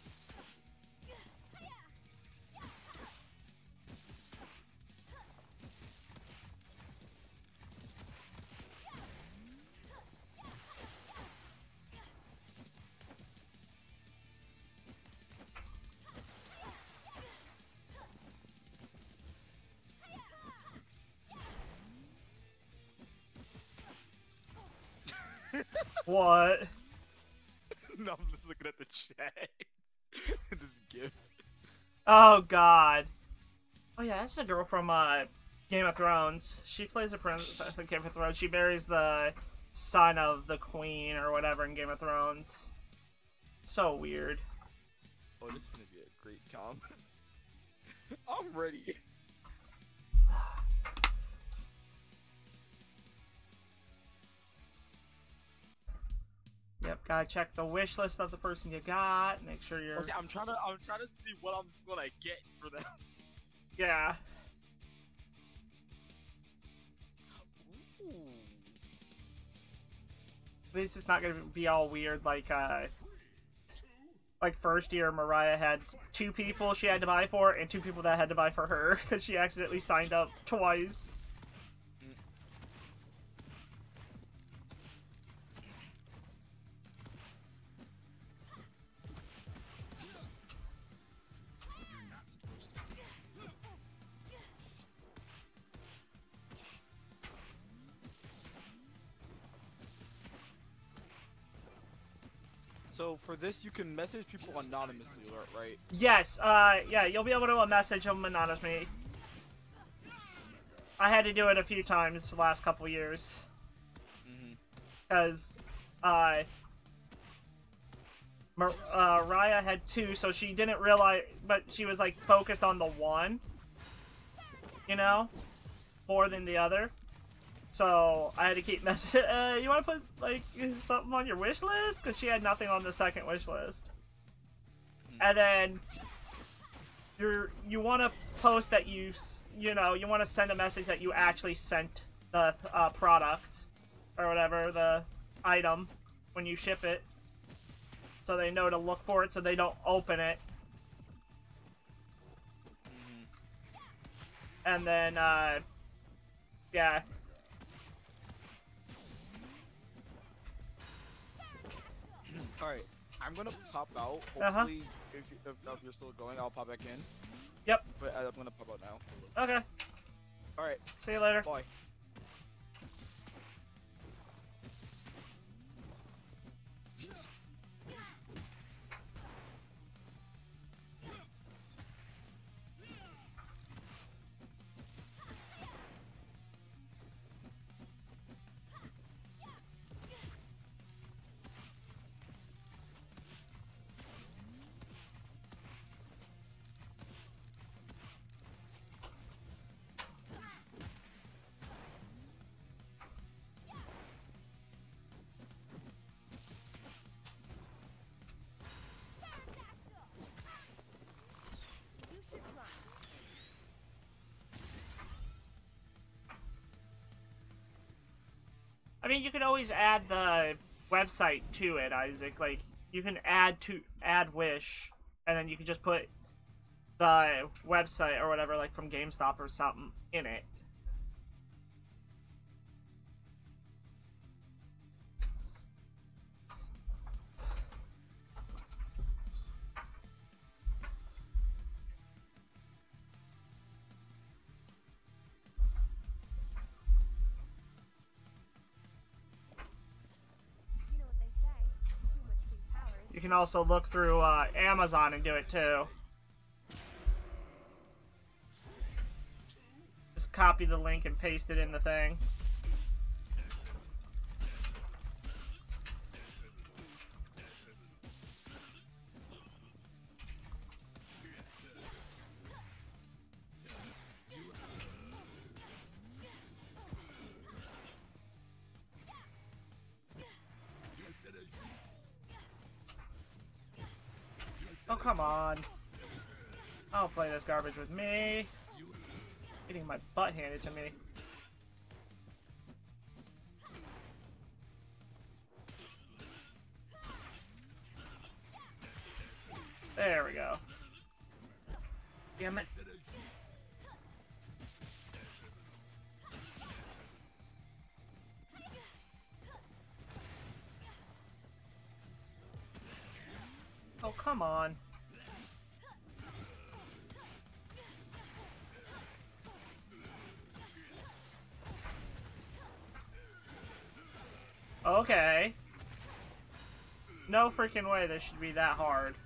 What? No, I'm just looking at the chat. This GIF. Oh, God. Oh, yeah, that's the girl from Game of Thrones. She plays a princess in Game of Thrones. She marries the son of the queen or whatever in Game of Thrones. So weird. Oh, this is gonna be a great comp. I'm ready. Yep, gotta check the wish list of the person you got. Make sure you're. See, I'm trying to see what I'm gonna get for them. Yeah. Ooh. At least it's not gonna be all weird like first year Mariah had 2 people she had to buy for and 2 people that had to buy for her because she accidentally signed up twice. You're not supposed to. So for this, you can message people anonymously, right? Yes, yeah, you'll be able to message them anonymously. I had to do it a few times the last couple years. Because, Raya had 2, so she didn't realize, but she was, like, focused on the one, you know, more than the other. So I had to keep messaging. You want to put like something on your wish list? Because she had nothing on the second wish list. And then you want to post that you want to send a message that you actually sent the product or whatever, the item, when you ship it, so they know to look for it, so they don't open it. And then yeah. Alright, I'm gonna pop out. Hopefully, if you're still going, I'll pop back in. Yep. But I'm gonna pop out now. Okay. Alright. See you later. Bye. I mean, you could always add the website to it, Isaac. Like, you can add Wish, and then you can just put the website or whatever, like from GameStop or something, in it. You can also look through Amazon and do it too. Just copy the link and paste it in the thing. Oh, come on. I'll play this garbage with me. Getting my butt handed to me. There we go. Damn it. Oh, come on. Okay. No freaking way this should be that hard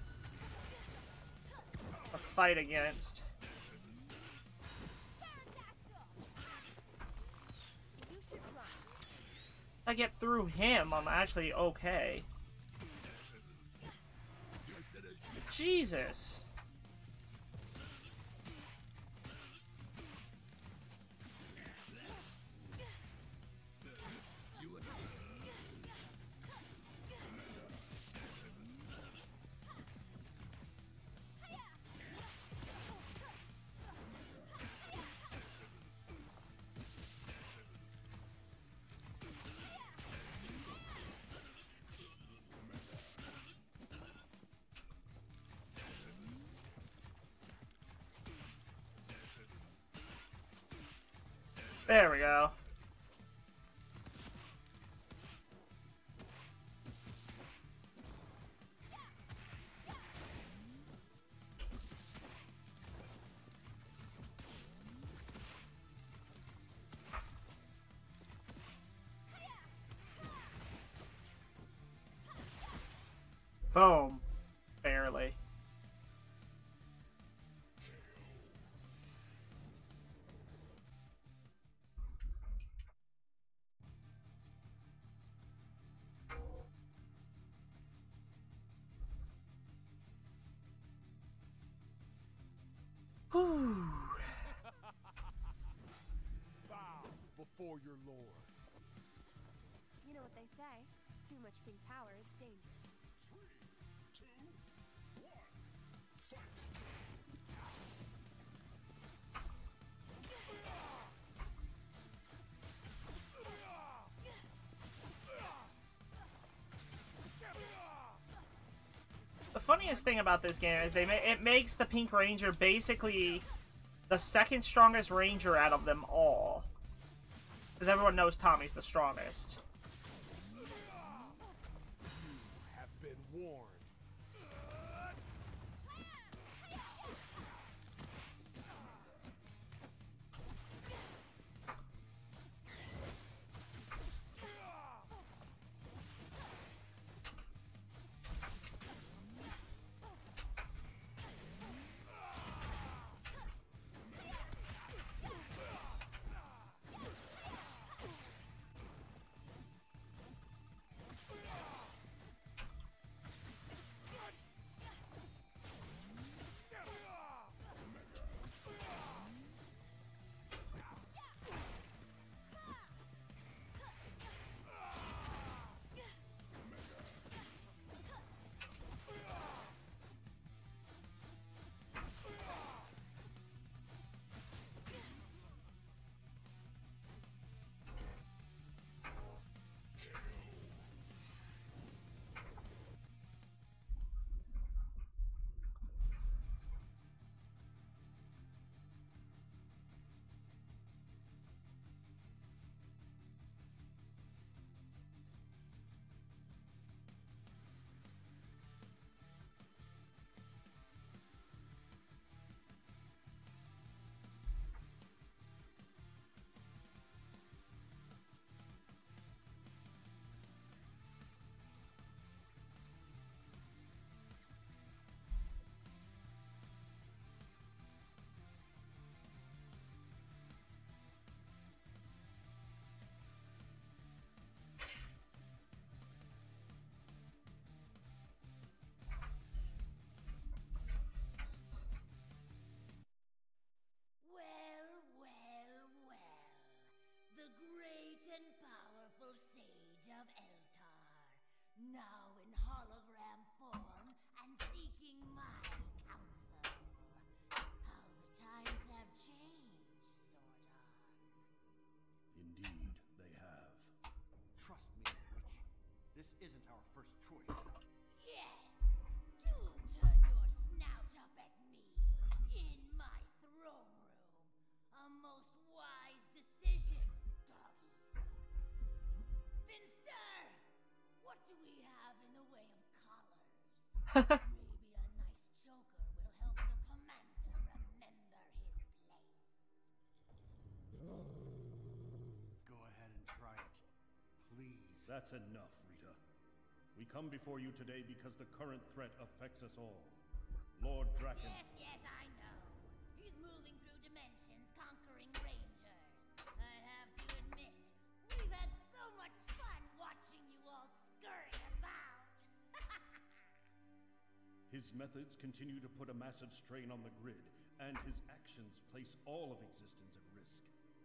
to fight against. If I get through him, I'm actually okay. Jesus. There we go. Boom. Barely. Bow before your lord. You know what they say, too much pink power is dangerous. 3, 2, 1, fight! The funniest thing about this game is it makes the Pink Ranger basically the second strongest ranger out of them all. Because everyone knows Tommy's the strongest. You have been warned. Of Eltar, now in hologram form and seeking my counsel. How the times have changed, Zordon. Indeed, they have. Trust me, Witch. This isn't our first choice. Yes, do turn your snout up at me in my throne room. A most wise decision, doggy. Finster, what do we have in the way of collars? Maybe a nice choker will help the commander remember his place. Go ahead and try it. Please. That's enough, Rita. We come before you today because the current threat affects us all. Lord Draken. Yes, I know. He's moving through dimensions, conquering rangers. I have to admit, we've had so much fun watching you all scurry about. His methods continue to put a massive strain on the grid, and his actions place all of existence at risk.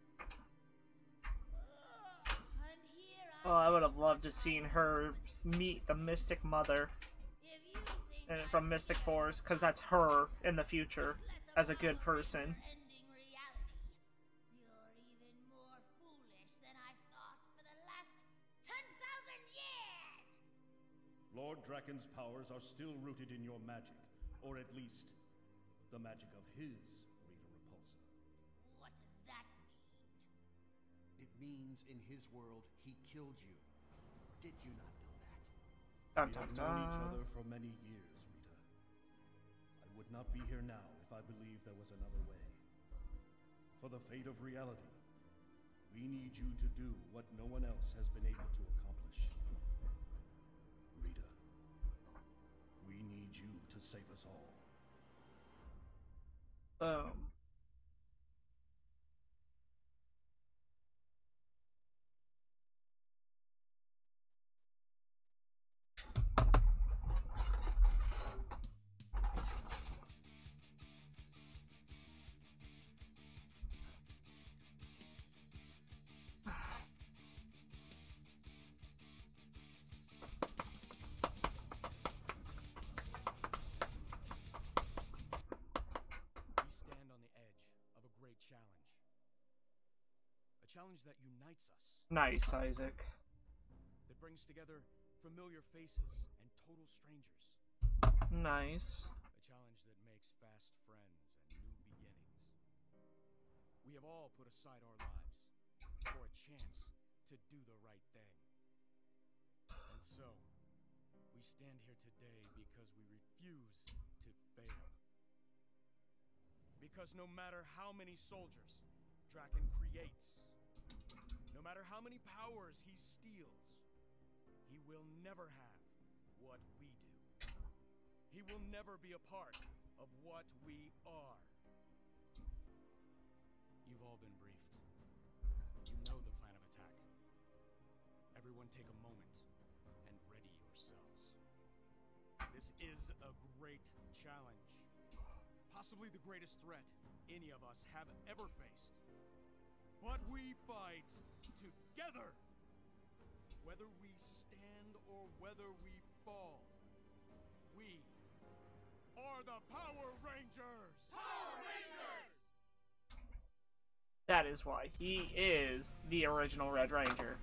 And here Oh, I would have loved to seen her meet the Mystic Mother from Mystic Force, because that's her in the future as a good person. ending reality. You're even more foolish than I've thought for the last 10,000 years! Lord Draken's powers are still rooted in your magic, or at least, the magic of his Rita Repulsa. What does that mean? It means in his world he killed you. Did you not know that? Dun, We dun, have known each dun. other for many years, Rita. I would not be here now if I believed there was another way. For the fate of reality, we need you to do what no one else has been able to accomplish. Rita, we need you to save us all. Boom. challenge that unites us. Nice, Isaac. That brings together familiar faces and total strangers. Nice. A challenge that makes fast friends and new beginnings. We have all put aside our lives for a chance to do the right thing. And so, we stand here today because we refuse to fail. Because no matter how many soldiers Draken creates, no matter how many powers he steals, he will never have what we do. He will never be a part of what we are. You've all been briefed. You know the plan of attack. Everyone take a moment and ready yourselves. This is a great challenge. Possibly the greatest threat any of us have ever faced. But we fight together. Whether we stand or whether we fall, we are the Power Rangers! Power Rangers! That is why he is the original Red Ranger.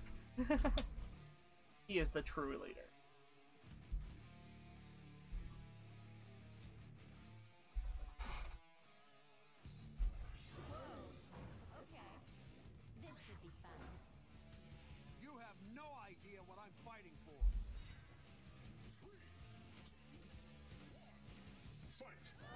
He is the true leader. Okay. This should be fun. You have no idea what I'm fighting for. Fight!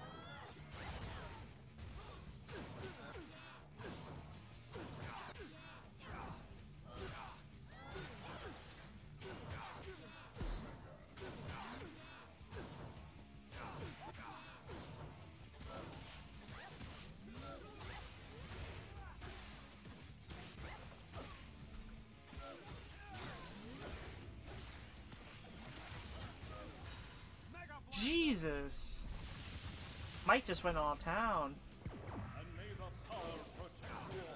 Jesus! Mike just went all town. And may the power protect you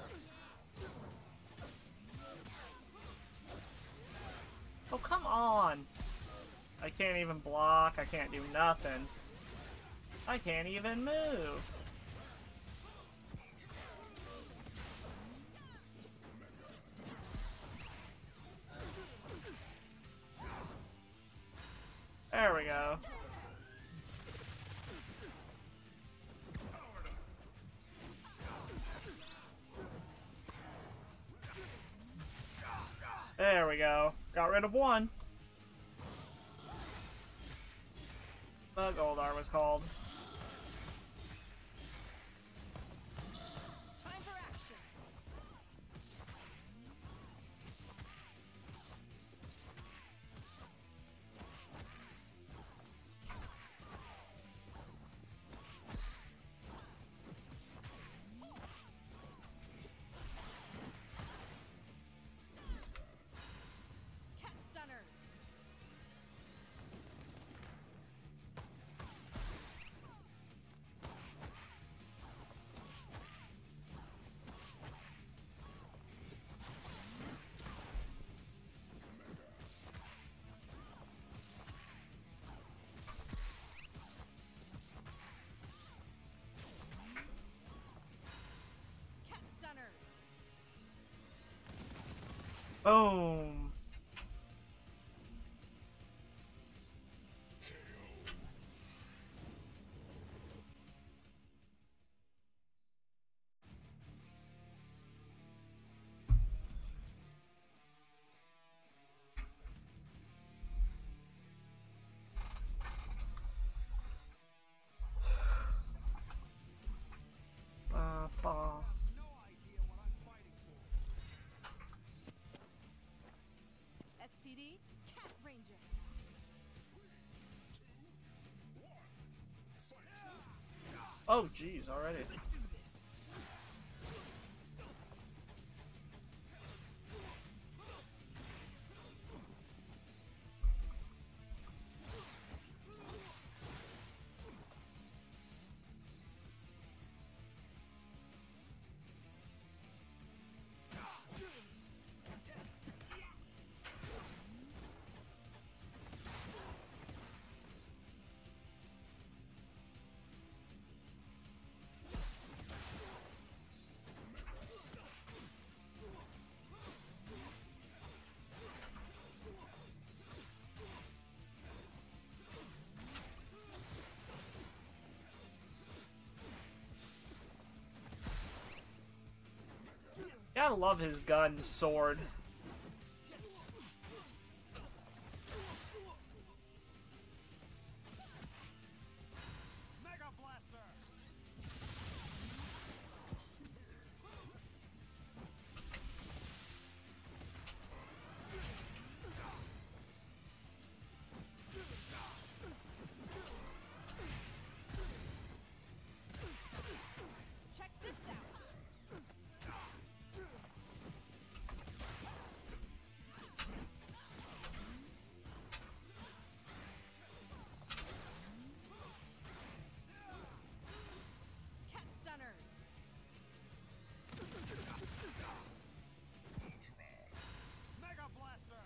all. Oh, come on! I can't even block, I can't do nothing. I can't even move. There we go. There we go. Got rid of one. The Goldar was called. Time for action. Cat stunners. Cat stunners. Boom. Fall. No idea what I'm fighting for. SPD, Cat Ranger. Oh, geez, already. Let's do this! Gotta love his gun, sword. Check this out. Cat stunners. Mega blaster.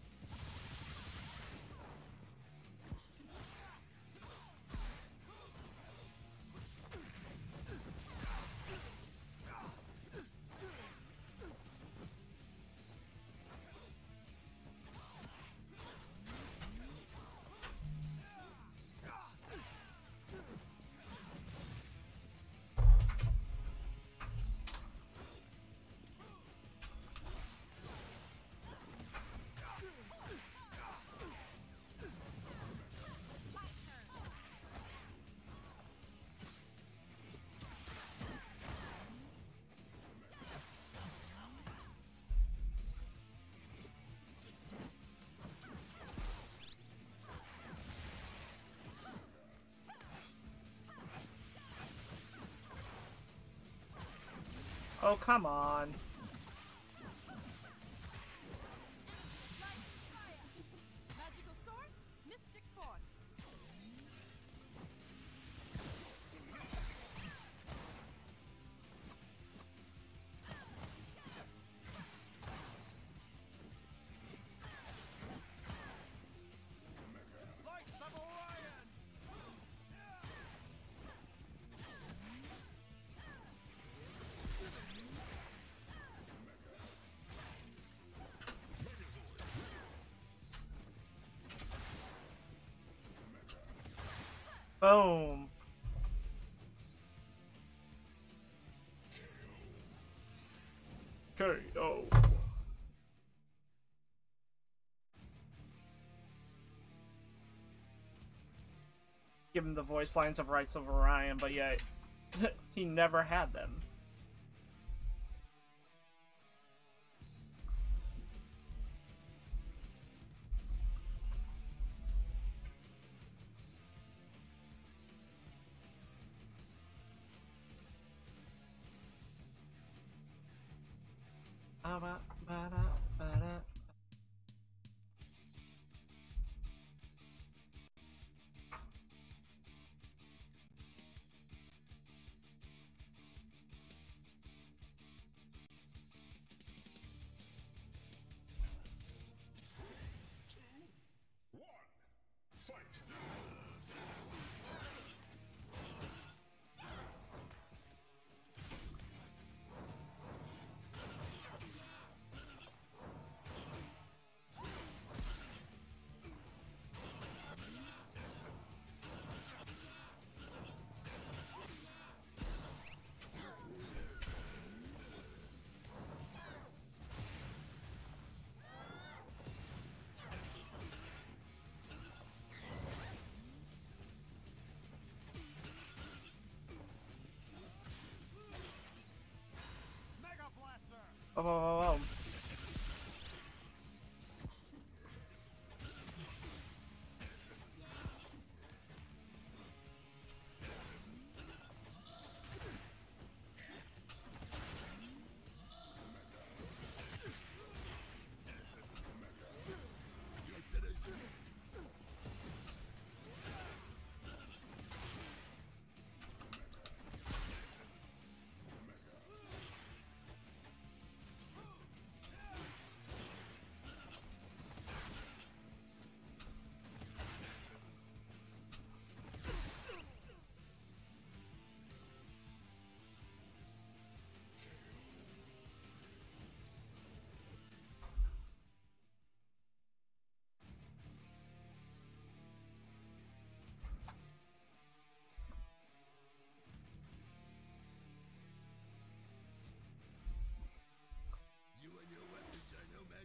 Oh, come on. Magical source, mystic force. Lights of Orion. Boom. KO. Give him the voice lines of Rights of Orion, but yet he never had them. Ba-da-ba-da-ba-da. Mega blaster. Oh, oh, oh, oh.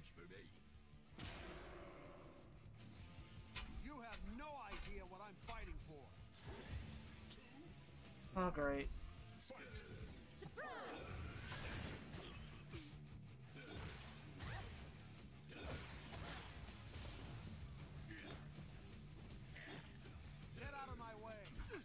much for me. You have no idea what I'm fighting for. Oh, great. Get out of my way.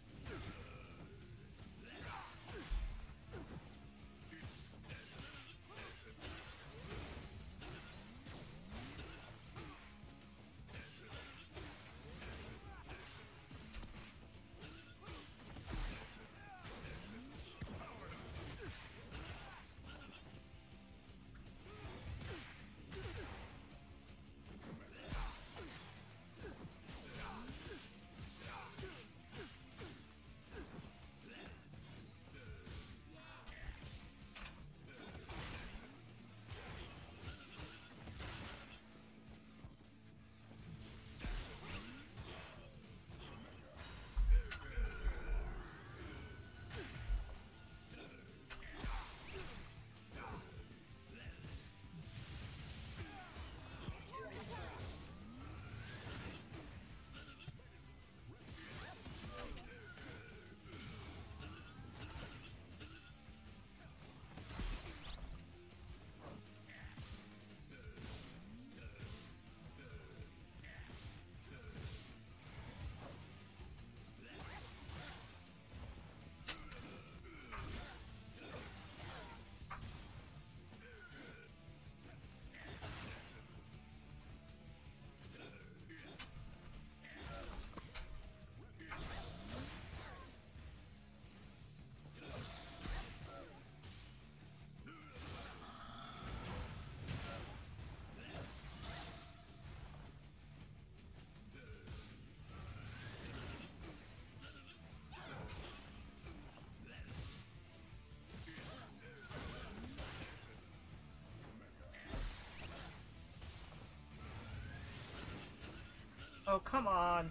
Oh, come on.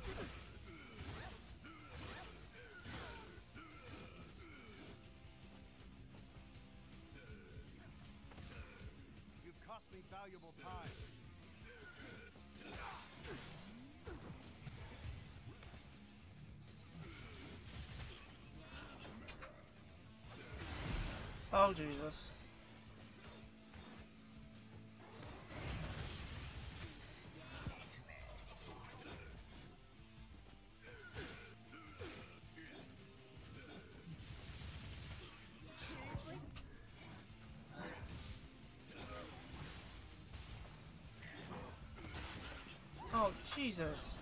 You've cost me valuable time. Oh, Jesus. Oh, Jesus.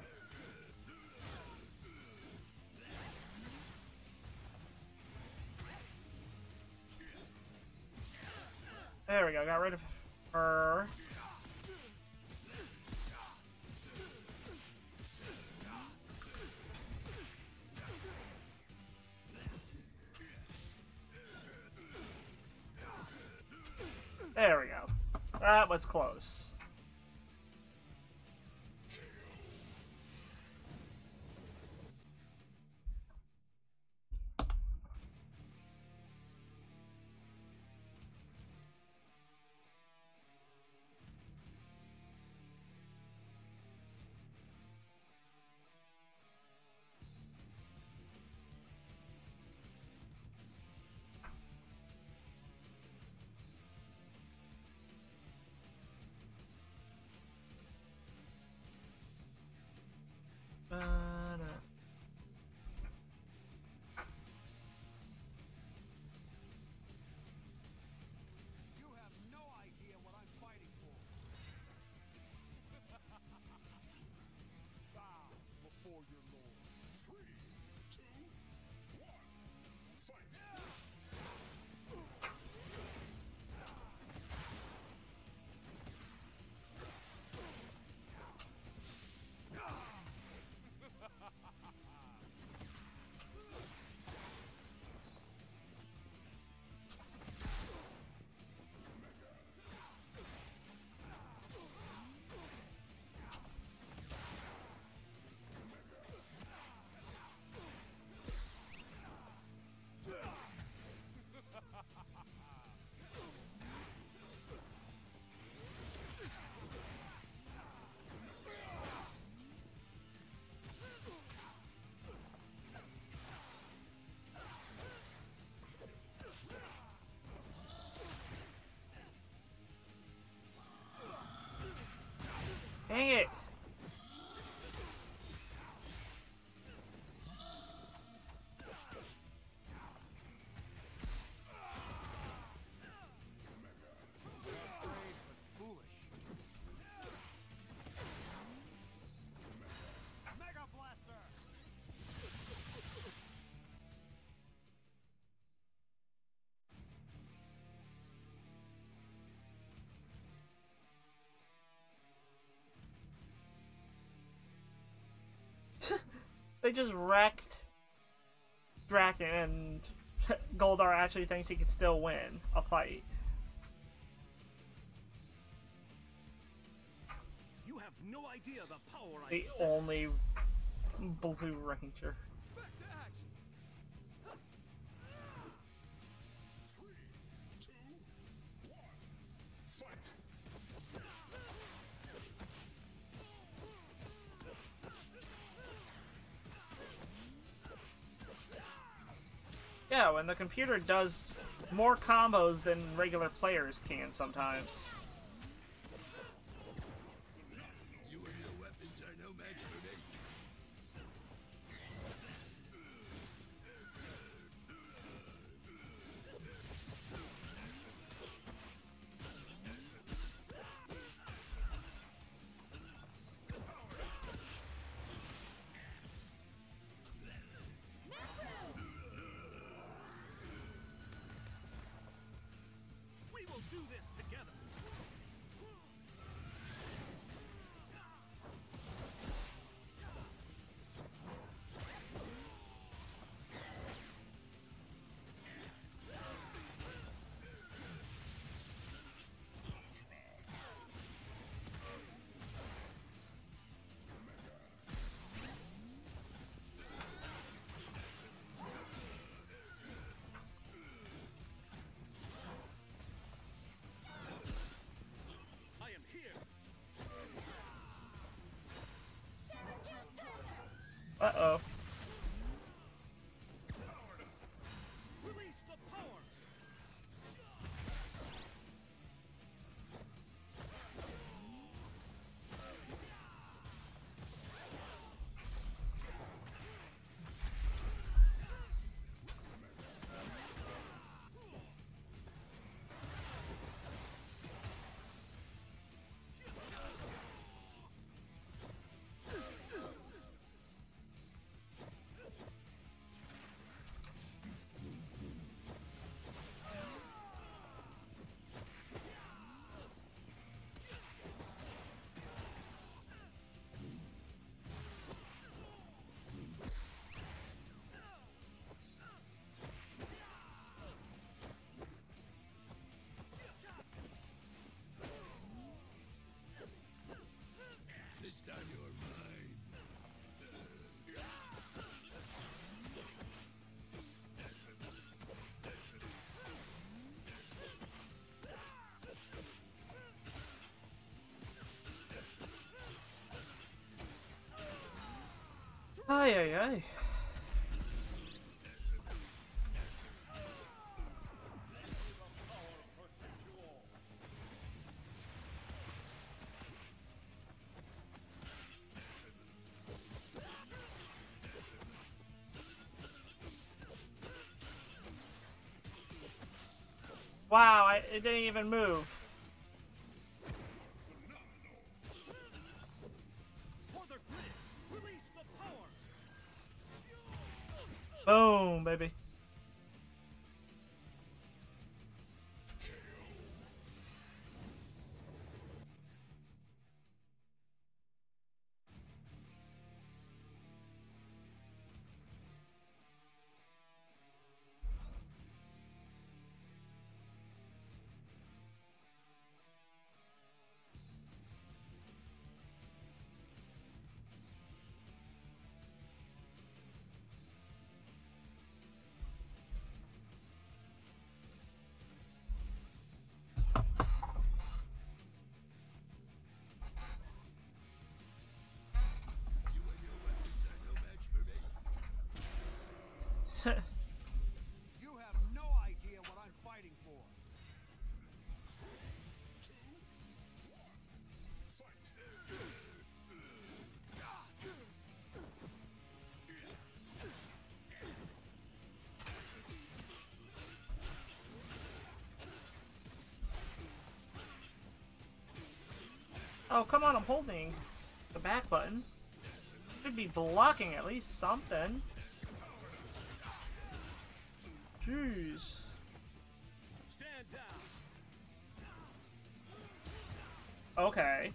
There we go, got rid of her. There we go. That was close. Dang it! Mega Blaster! They just wrecked Draken, and Goldar actually thinks he can still win a fight. You have no idea the power I The possess. only Blue Ranger. Back to action! 3, 2, 1, fight! Yeah, when the computer does more combos than regular players can sometimes. You and your weapons are no match for me. We will do this together. I am here. Uh-oh. Release the power. This time you're mine. Ay, ay, ay. Wow, it didn't even move. For the grid. Release the power. Boom, baby. You and your weapons are no match for me. You have no idea what I'm fighting for. 3, 2, 1, fight! Oh, come on, I'm holding the back button. Should be blocking at least something. Jeez. Stand down. Okay.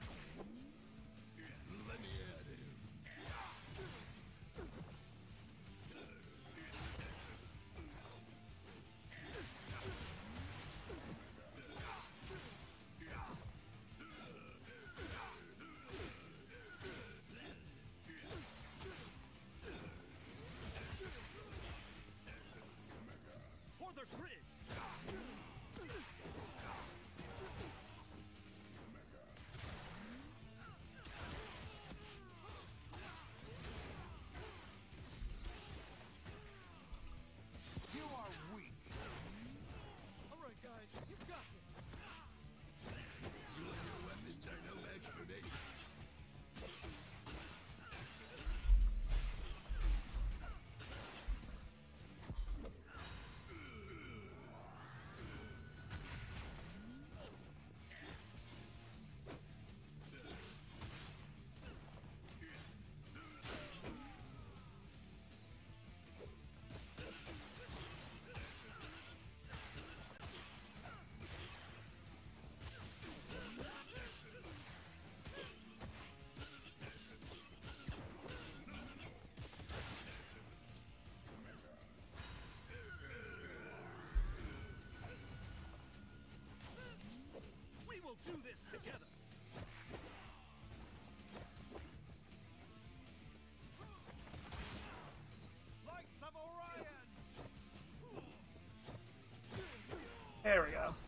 Let me at him. For the grid. You are weak. All right, guys, you've got this. You and your weapons are no match for me. We will do this together. Lights of Orion. There we go.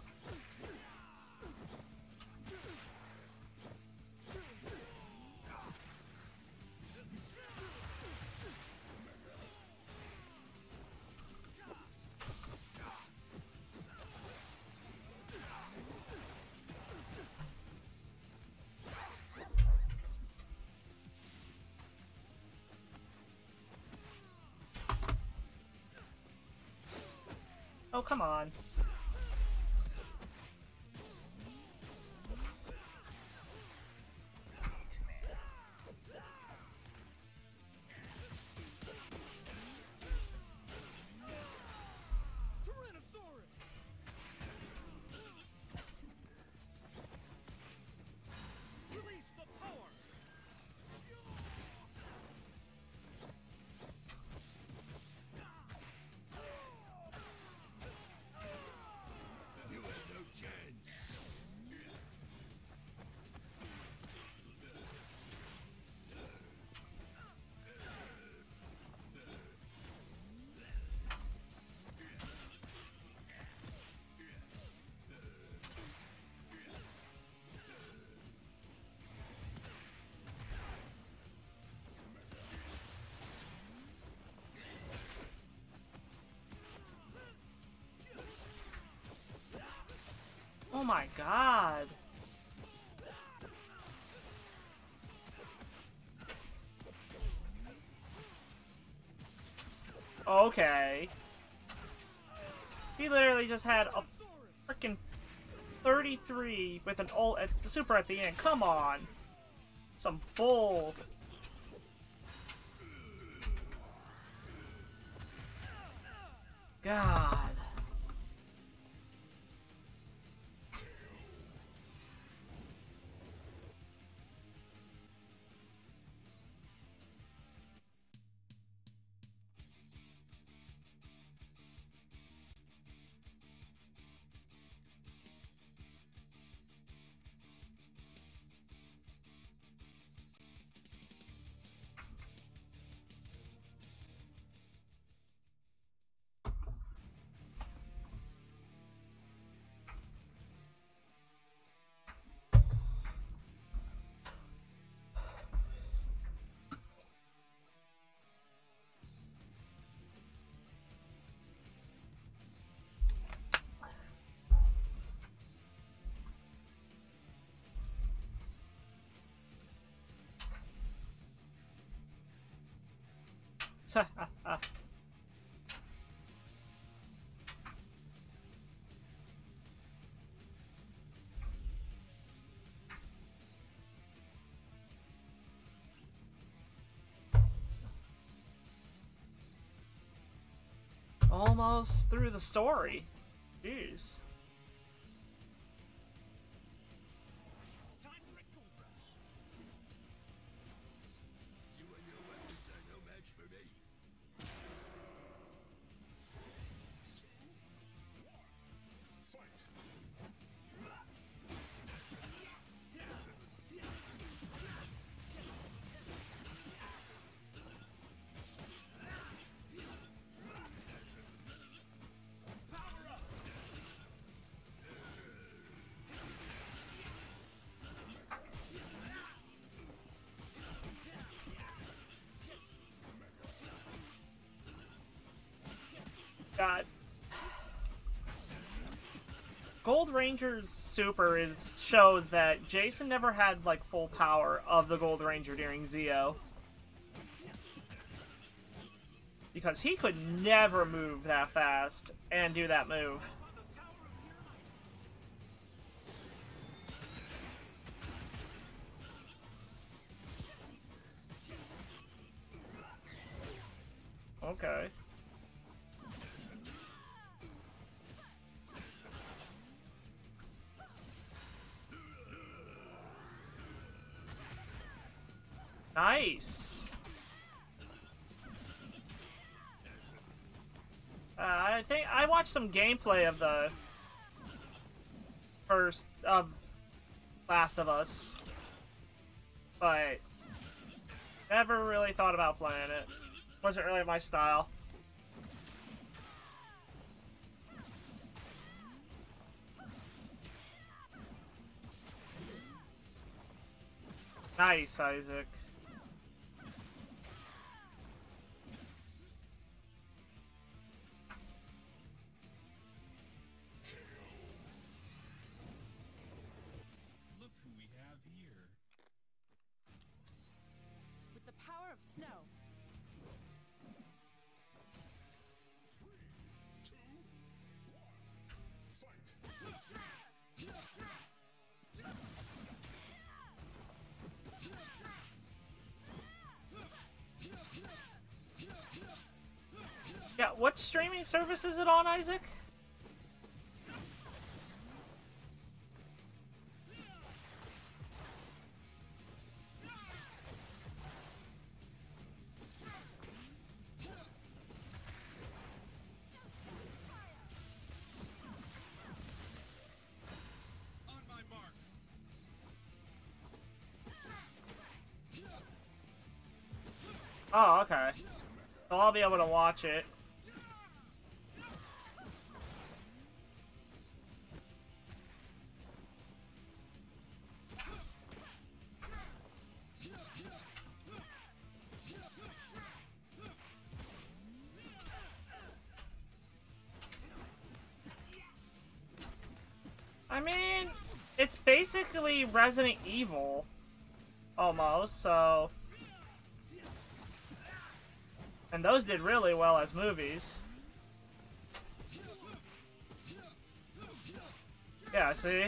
Oh, come on. Tyrannosaurus. Release the power. You had no chance. Oh my god. Okay. He literally just had a freaking 33 with an ult at the super at the end. Come on. Some bull. God. almost through the story. Jeez. You and your weapons are no match for me. God. Gold Ranger's super shows that Jason never had like full power of the Gold Ranger during Zeo. Because he could never move that fast and do that move. Okay. Nice. I think I watched some gameplay of the first Last of Us, but never really thought about playing it. Wasn't really my style. Nice, Isaac. Look who we have here. With the power of snow. 3, 2, 1, fight! Yeah, what streaming service is it on, Isaac? On my mark! Oh, okay. So I'll be able to watch it. I mean, it's basically Resident Evil, almost, so... And those did really well as movies. Yeah, see?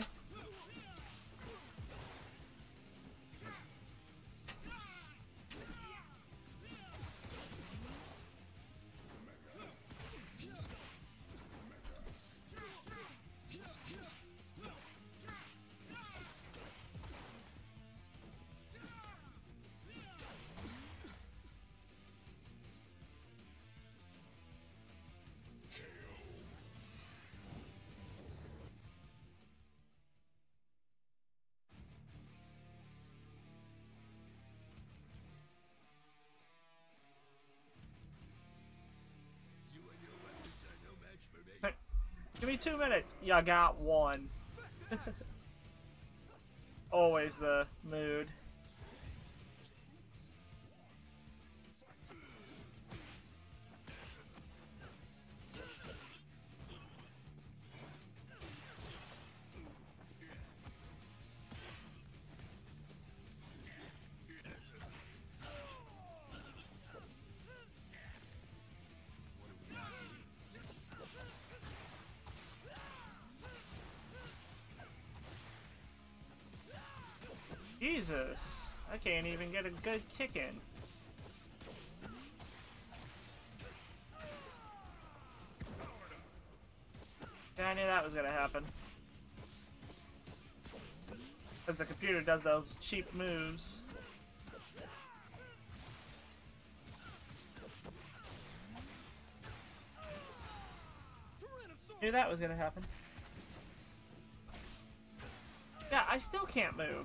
You and your weapons are no match for me. Give me 2 minutes. Ya got one. Always the mood. Jesus, I can't even get a good kick in. I knew that was gonna happen. Because the computer does those cheap moves. Knew that was gonna happen. Yeah, I still can't move.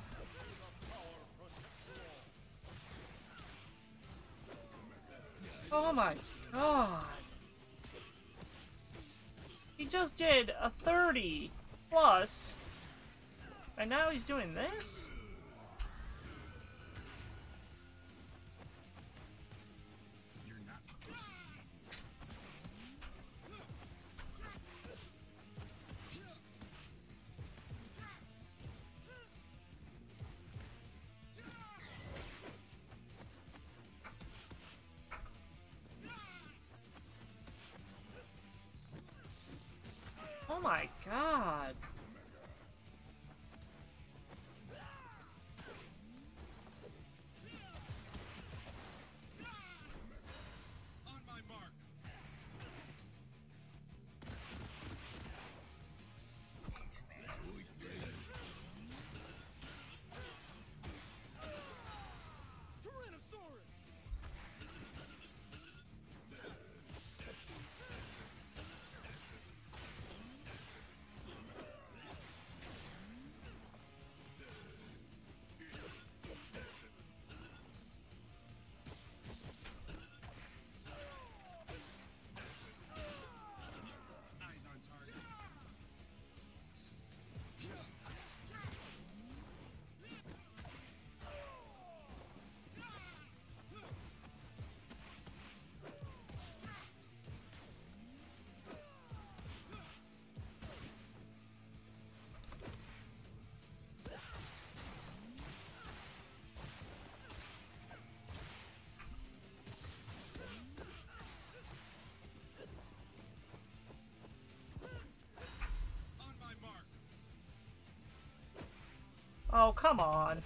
Oh my god. He just did a 30 plus, and now he's doing this? You're not supposed to. Oh my god. On my mark. Tyrannosaurus! Eyes on target. On my mark. Oh, come on.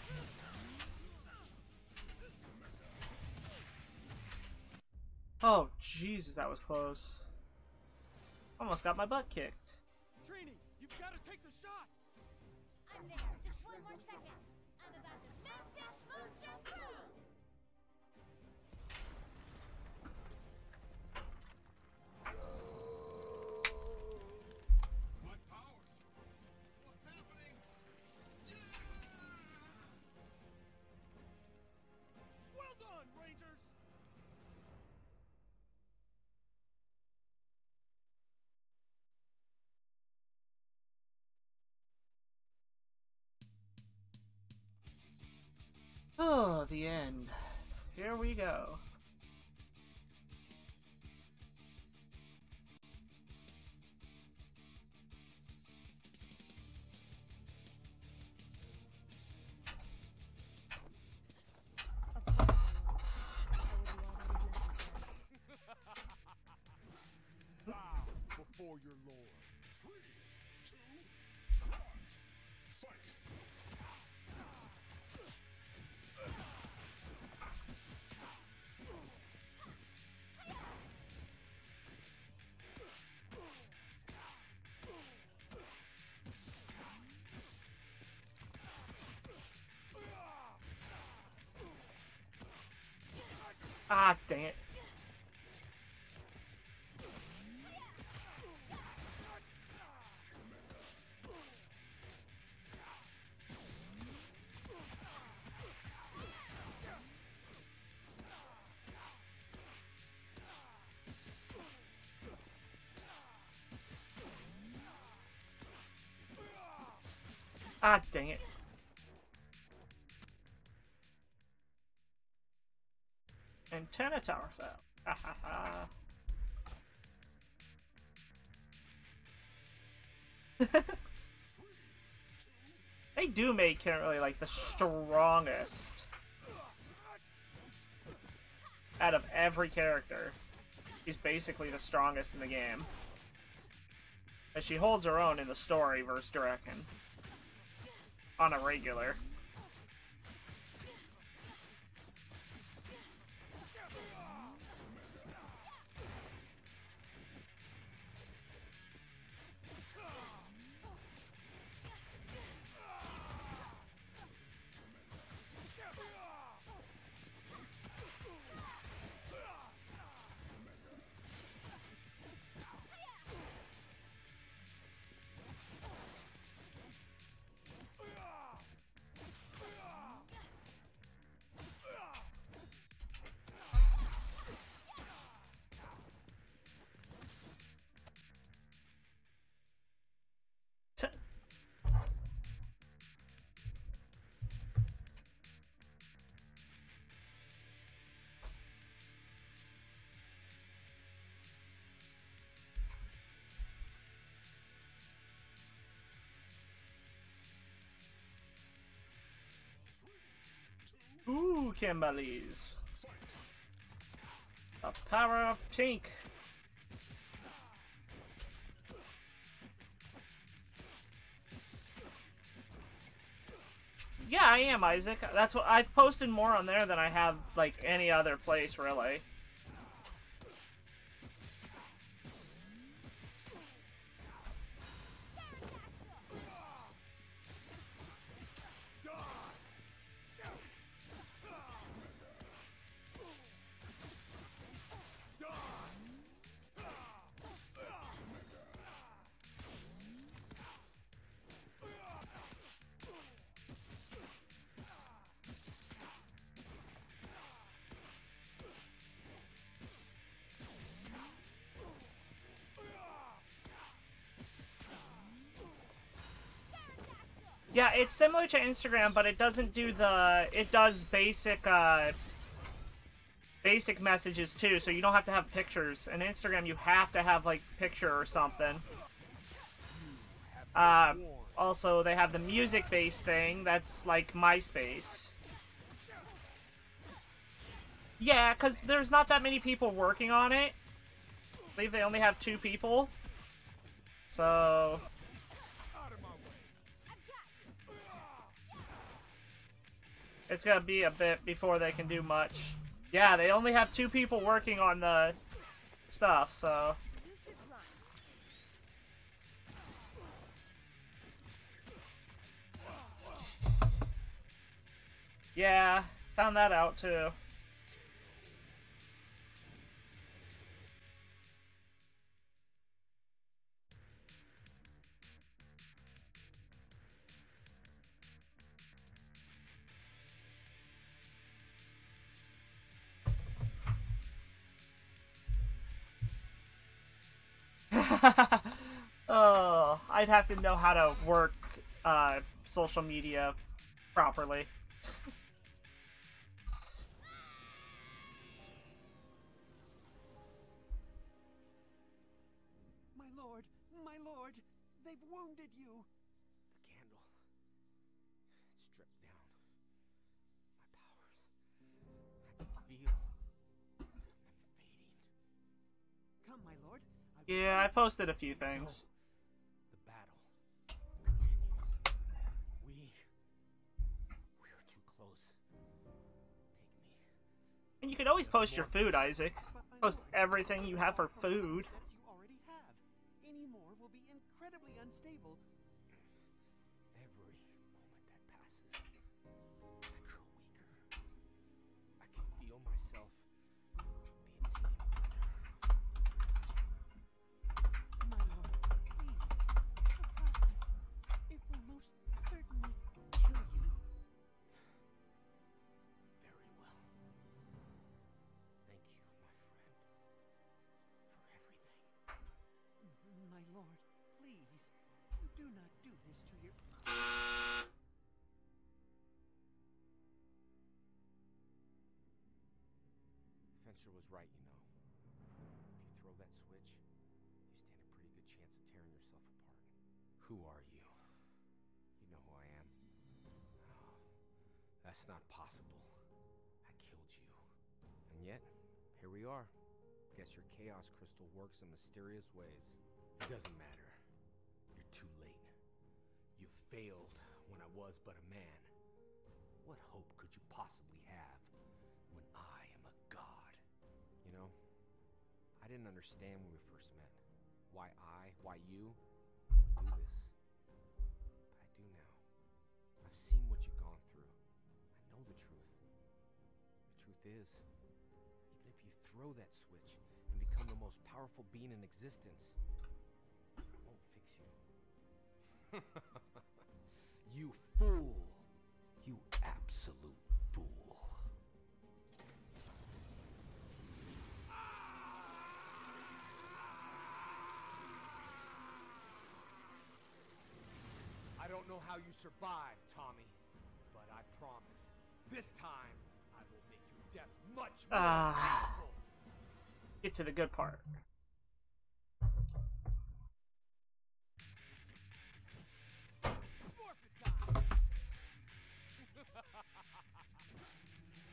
Oh, Jesus, that was close. Almost got my butt kicked. Trini, you've got to take the shot! I'm there. Just one more second. I'm about to make this motion through. My powers. What's happening? Well done, Rangers! Oh, the end. Here we go. Bow before your lord. 3, 2, 1. Fight. Ah, dang it. Ah, dang it. Antenna tower fell. Ha ha ha. They do make Kimberly like the strongest out of every character. She's basically the strongest in the game. But she holds her own in the story versus Draken. On a regular. Ooh, Kimberly's. The power of pink. Yeah, I am, Isaac. That's what I've posted more on there than I have like any other place, really. Yeah, it's similar to Instagram, but it doesn't do the... It does basic, basic messages, too, so you don't have to have pictures. In Instagram, you have to have, like, picture or something. Also, they have the music-based thing. That's, like, MySpace. Yeah, because there's not that many people working on it. I believe they only have 2 people. So... it's gonna be a bit before they can do much. Yeah, they only have 2 people working on the stuff, so... yeah, found that out too. Oh, I'd have to know how to work social media properly. My lord, they've wounded you. The candle. It's stripped down. My powers. I can feel them fading. Come, my lord. Yeah, I posted a few things. The battle continues. We are too close. Take me. And you could always post your food, Isaac. Post everything you have for food. You already have. Any more will be incredibly unstable. Every moment that passes, I grow weaker. I can feel myself being taken further. My lord, please. The process. It will most certainly kill you. Very well. Thank you, my friend, for everything. My lord, please. Do not do this to your... Fencer was right, you know. If you throw that switch, you stand a pretty good chance of tearing yourself apart. Who are you? You know who I am? Oh, that's not possible. I killed you. And yet, here we are. Guess your chaos crystal works in mysterious ways. It doesn't matter. You're too late. You failed when I was but a man. What hope could you possibly have when I am a god? You know, I didn't understand when we first met. Why I, why you, do this. But I do now. I've seen what you've gone through. I know the truth. The truth is, even if you throw that switch and become the most powerful being in existence, it won't fix you. You fool! You absolute fool. I don't know how you survived, Tommy, but I promise, this time I will make your death much more painful. Get to the good part.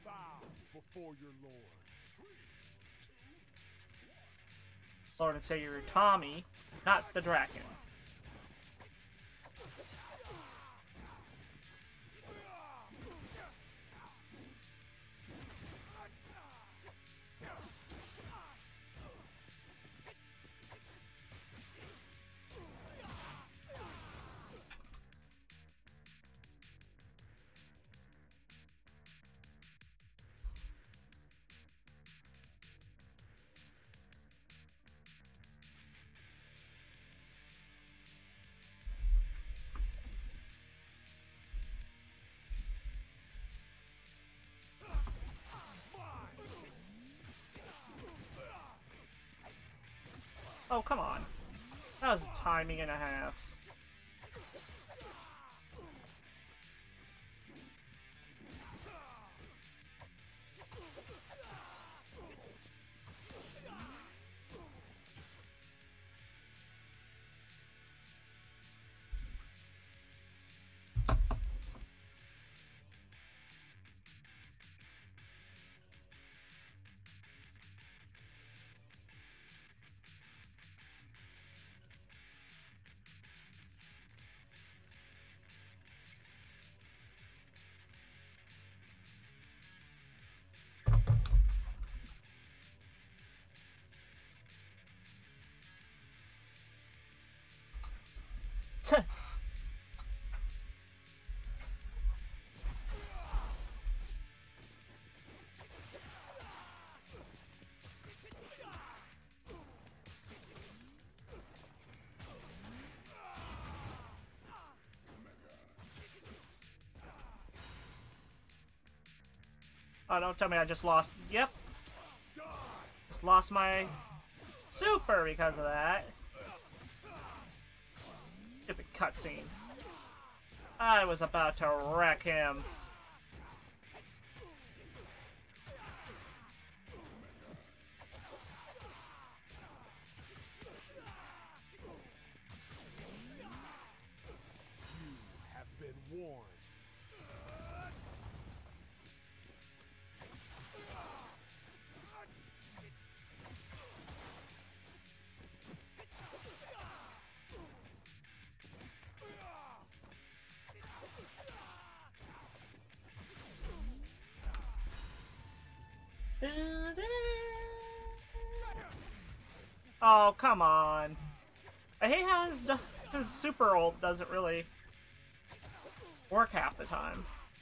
bow before your lord. Lord and Savior Tommy, not the Draken. Oh, come on. That was a timing and a half. Oh, don't tell me I just lost. Yep. Just lost my super because of that. Stupid cutscene. I was about to wreck him. You have been warned. Oh, come on. I hate how his super ult doesn't really work half the time.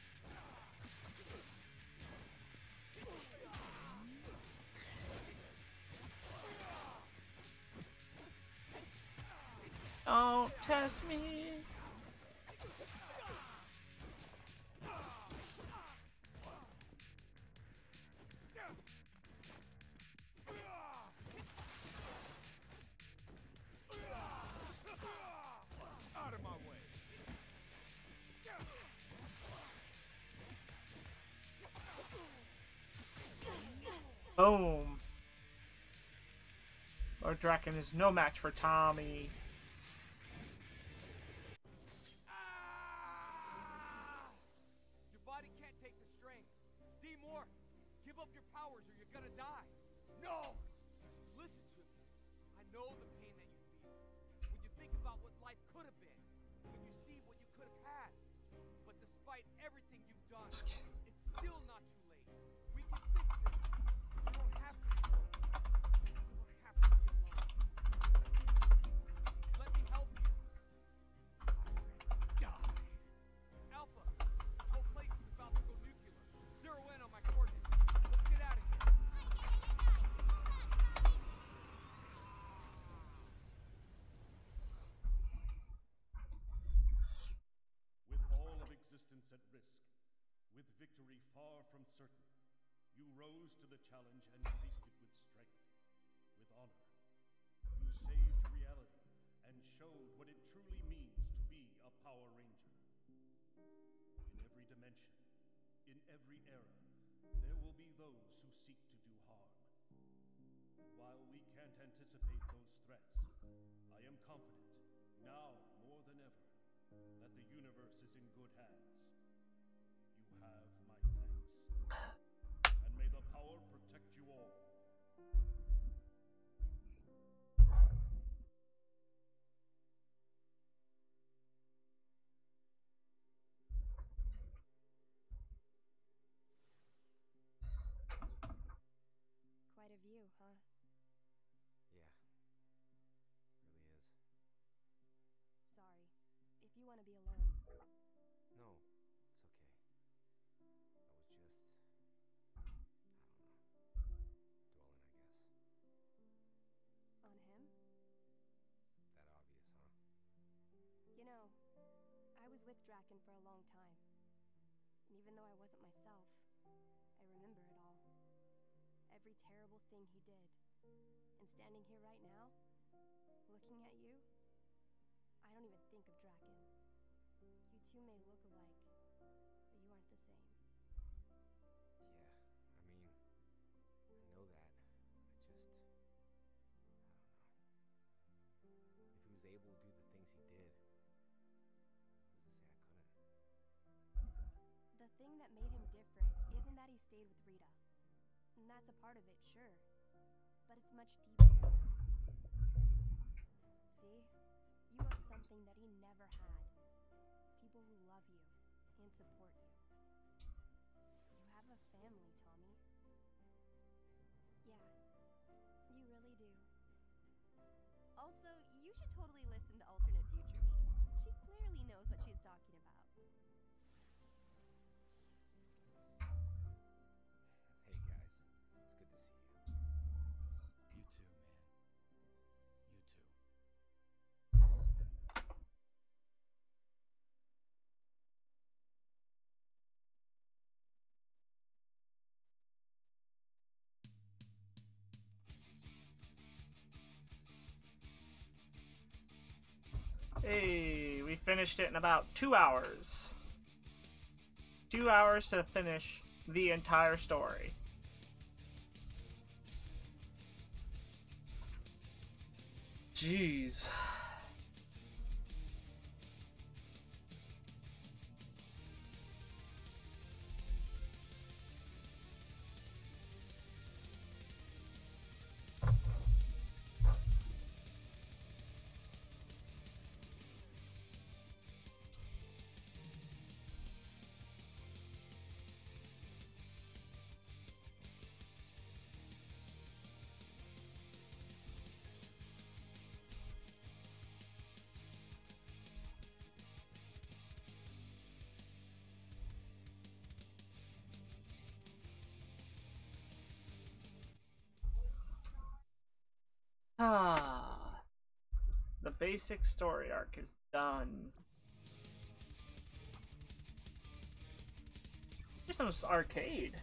Don't test me. Out of my way. Boom. Lord Draken is no match for Tommy. Your body can't take the strain. Demorph! Give up your powers or you're gonna die. No! Listen to me. I know the pain that you feel. When you think about what life could have been. When you see what you could have had. But despite everything you've done, it's still not too late. We can fix this. You don't have to be broken. You don't have to be alone. Let me help you. Die. Alpha, this whole place is about to go nuclear. Zero in on my coordinates. Let's get out of here. With all of existence at risk, with victory far from certain, you rose to the challenge and faced it with strength, with honor. You saved reality and showed what it truly means to be a Power Ranger. In every dimension, in every era, there will be those who seek to do harm. While we can't anticipate those threats, I am confident, now more than ever, that the universe is in good hands. You have my thanks. with Draken for a long time. And even though I wasn't myself, I remember it all. Every terrible thing he did. And standing here right now, looking at you, I don't even think of Draken. You two may look alike, but you aren't the same. Yeah, I mean, I know that. I don't know. If he was able to do the things he did, who's to say I couldn't? The thing that made him different isn't that he stayed with Rita. And that's a part of it, sure. But it's much deeper than that. See? You have something that he never had. People who love you and support you. You have a family, Tommy. Yeah, you really do. Also, you should totally listen to Alternate Future Me. She clearly knows what she's talking about. Hey guys, it's good to see you. You too, man. You too. Hey, we finished it in about 2 hours. 2 hours to finish the entire story. Jeez. Ah, the basic story arc is done. Here's some arcade.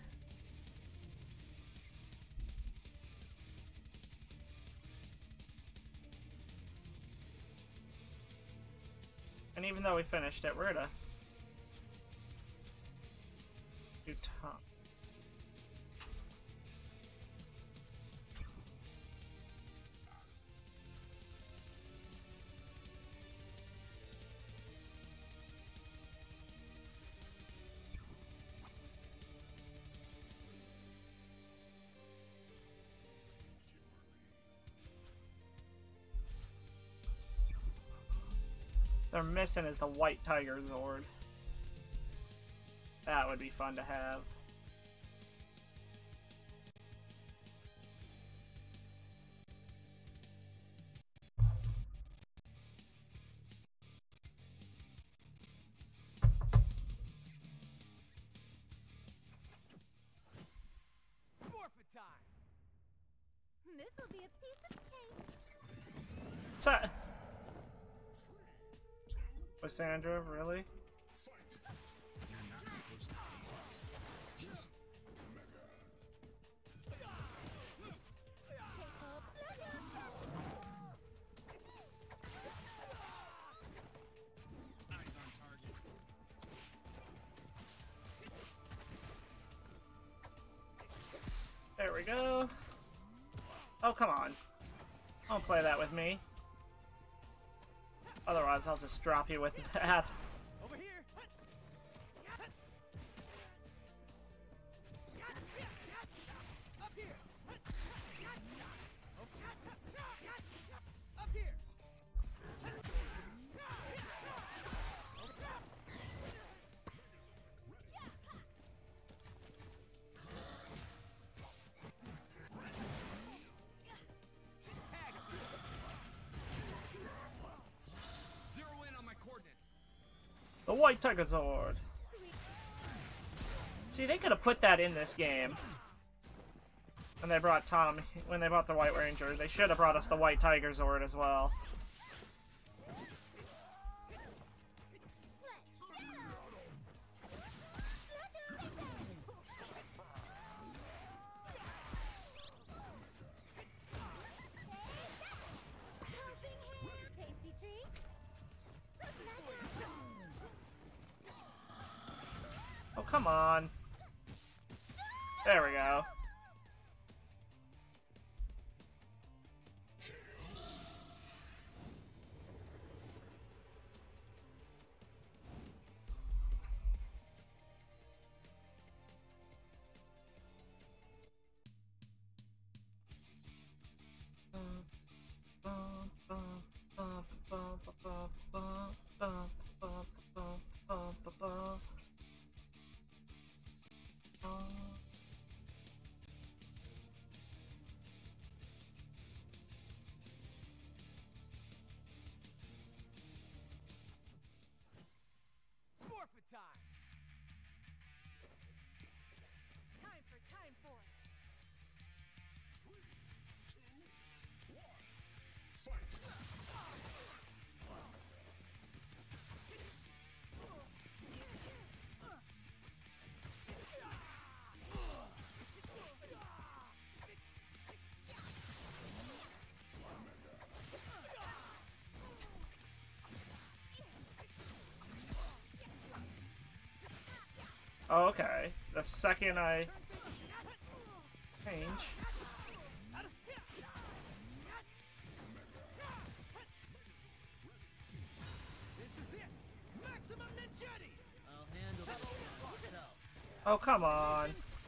And even though we finished it, we're gonna do top. They're missing is the White Tiger Zord. That would be fun to have. Morphin' time! This will be a piece of cake. Lysandra, really? You're not supposed to be. Eyes on target. There we go. Oh, come on. Don't play that with me. Otherwise, I'll just drop you with that. Over here! Up here! Up here! Zero in on my coordinates. The White Tiger Zord. See, they could have put that in this game. When they brought when they brought the White Ranger, they should have brought us the White Tiger Zord as well. come on. There we go. Morphin' time! Time for Time Force. 3, 2, 1, fight! Oh, okay. The second I change. This is it! Maximum Ninjetti! I'll handle this myself. Oh, come on.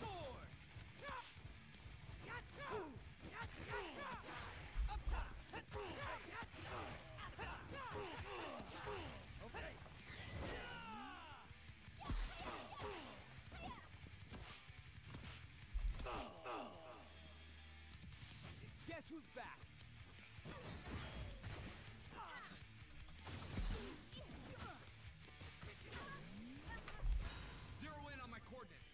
Guess who's back? Zero in on my coordinates.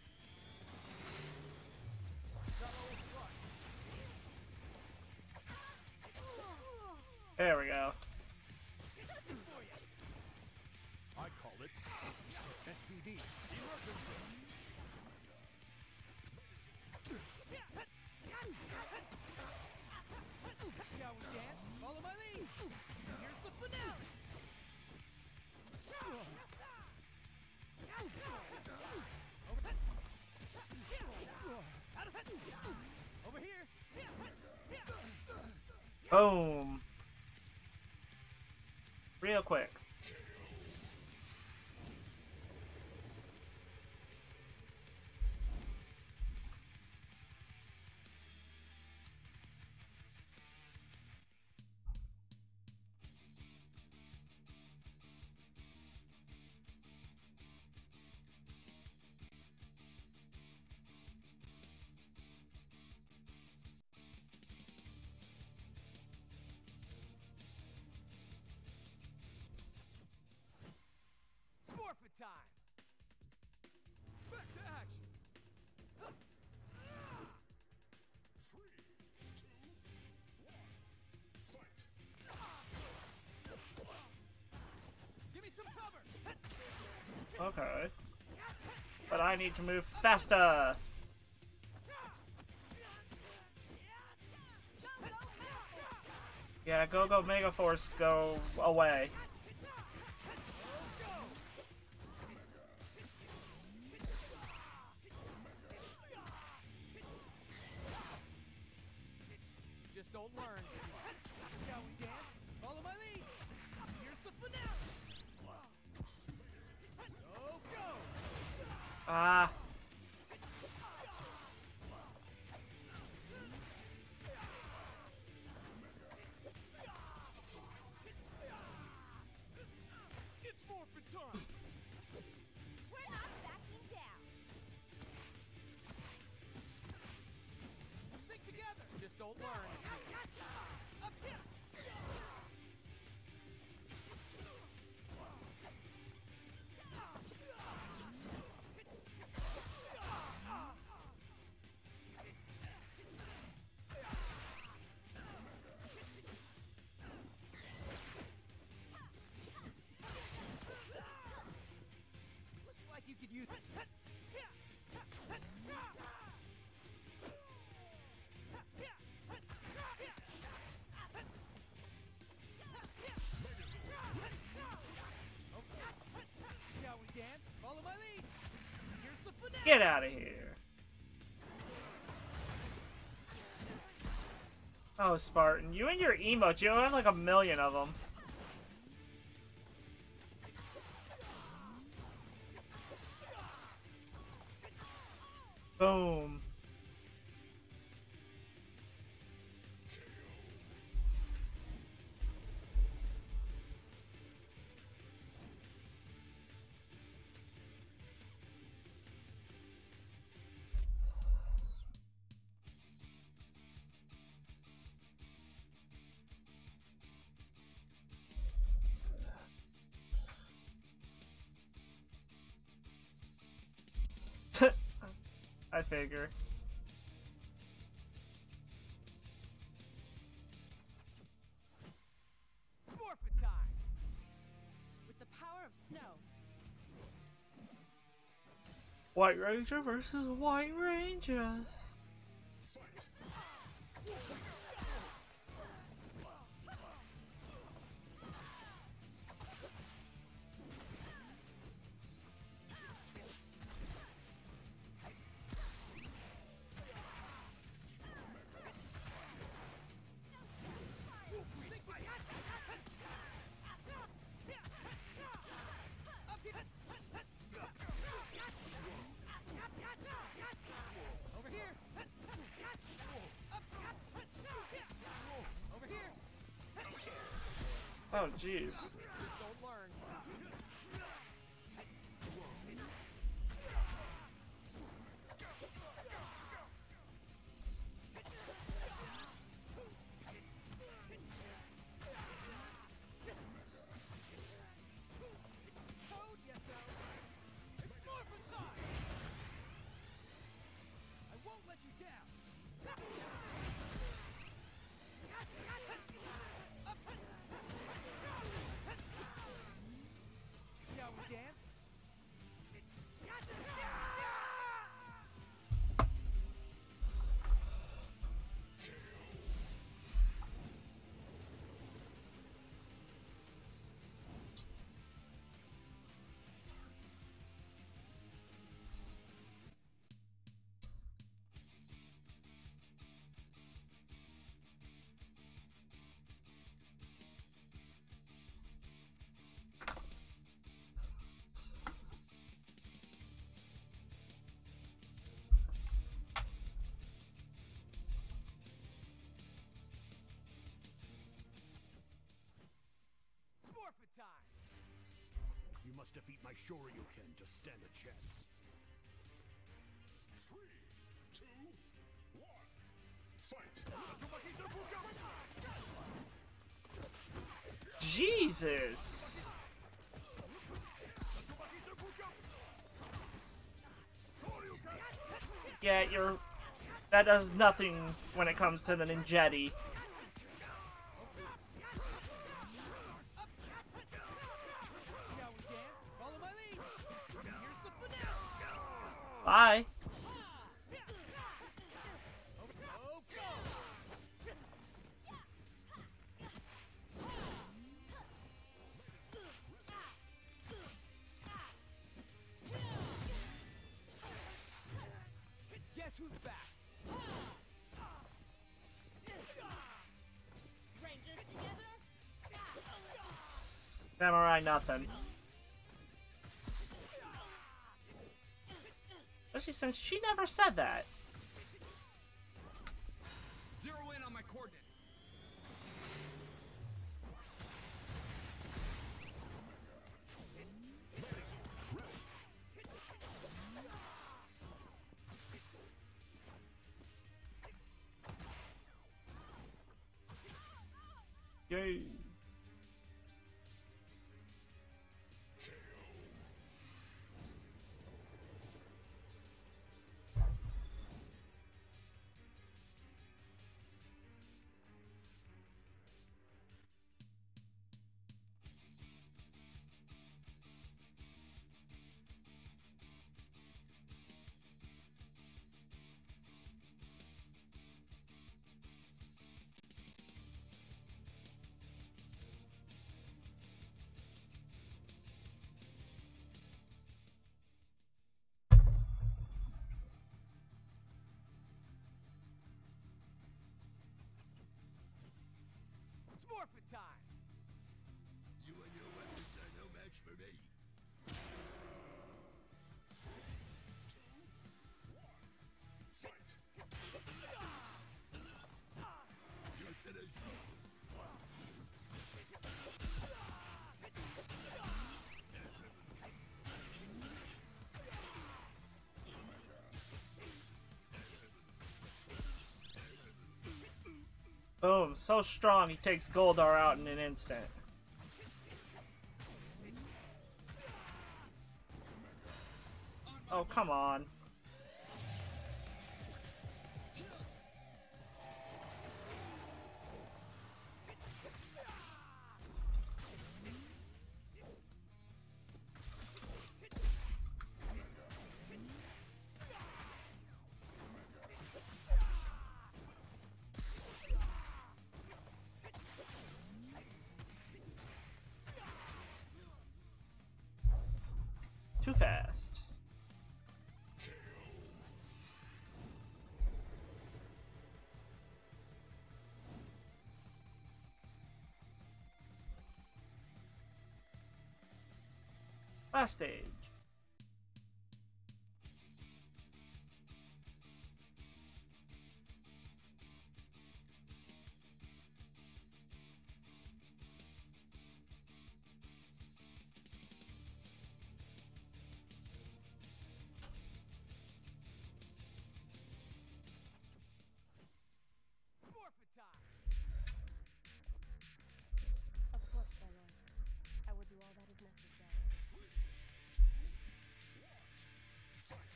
There we go. I call it SPD. Shall we dance? Follow my lead! Here's the finale! Over here! Boom. Real quick. Morphin' time! Back to action! 3, 2, 1, fight! Give me some cover! Okay. But I need to move faster. Yeah, go Megaforce, go away. Just don't learn. Shall we dance? Follow my lead. Here's the finale. Go, go! Ah. It's morphin' time. We're not backing down. Stick together. Just don't learn. Up here. Looks like you could use it. Shall we dance? Follow my lead. Here's the Get out of here. Oh, Spartan, you and your emotes, you have like 1,000,000 of them. Boom. I figure. Morphin' time! With the power of snow. White Ranger versus White Ranger. Over here! Over here! Oh, jeez. Don't learn. Toad, yes, so. It's Morphin' time! I won't let you down! Shall we dance? Morphin' time! You must defeat my Shoryuken to stand a chance. 3, 2, 1, fight! Jesus. Yeah, that does nothing when it comes to the Ninjetti. Shall we dance? Follow my lead! Here's the finale! Bye. Guess who's back? Rangers together? Samurai nothing. Especially since she never said that. Zero in on my coordinates. Yay. Smorfin' time! You and your weapons are no match for me. 3, 2, 1, fight! You're finished. Boom, so strong he takes Goldar out in an instant. Oh, come on. Too fast. Last stage. Smorfin' time! Of course, my lord. I will do all that is necessary. 3, 2, 1, fight!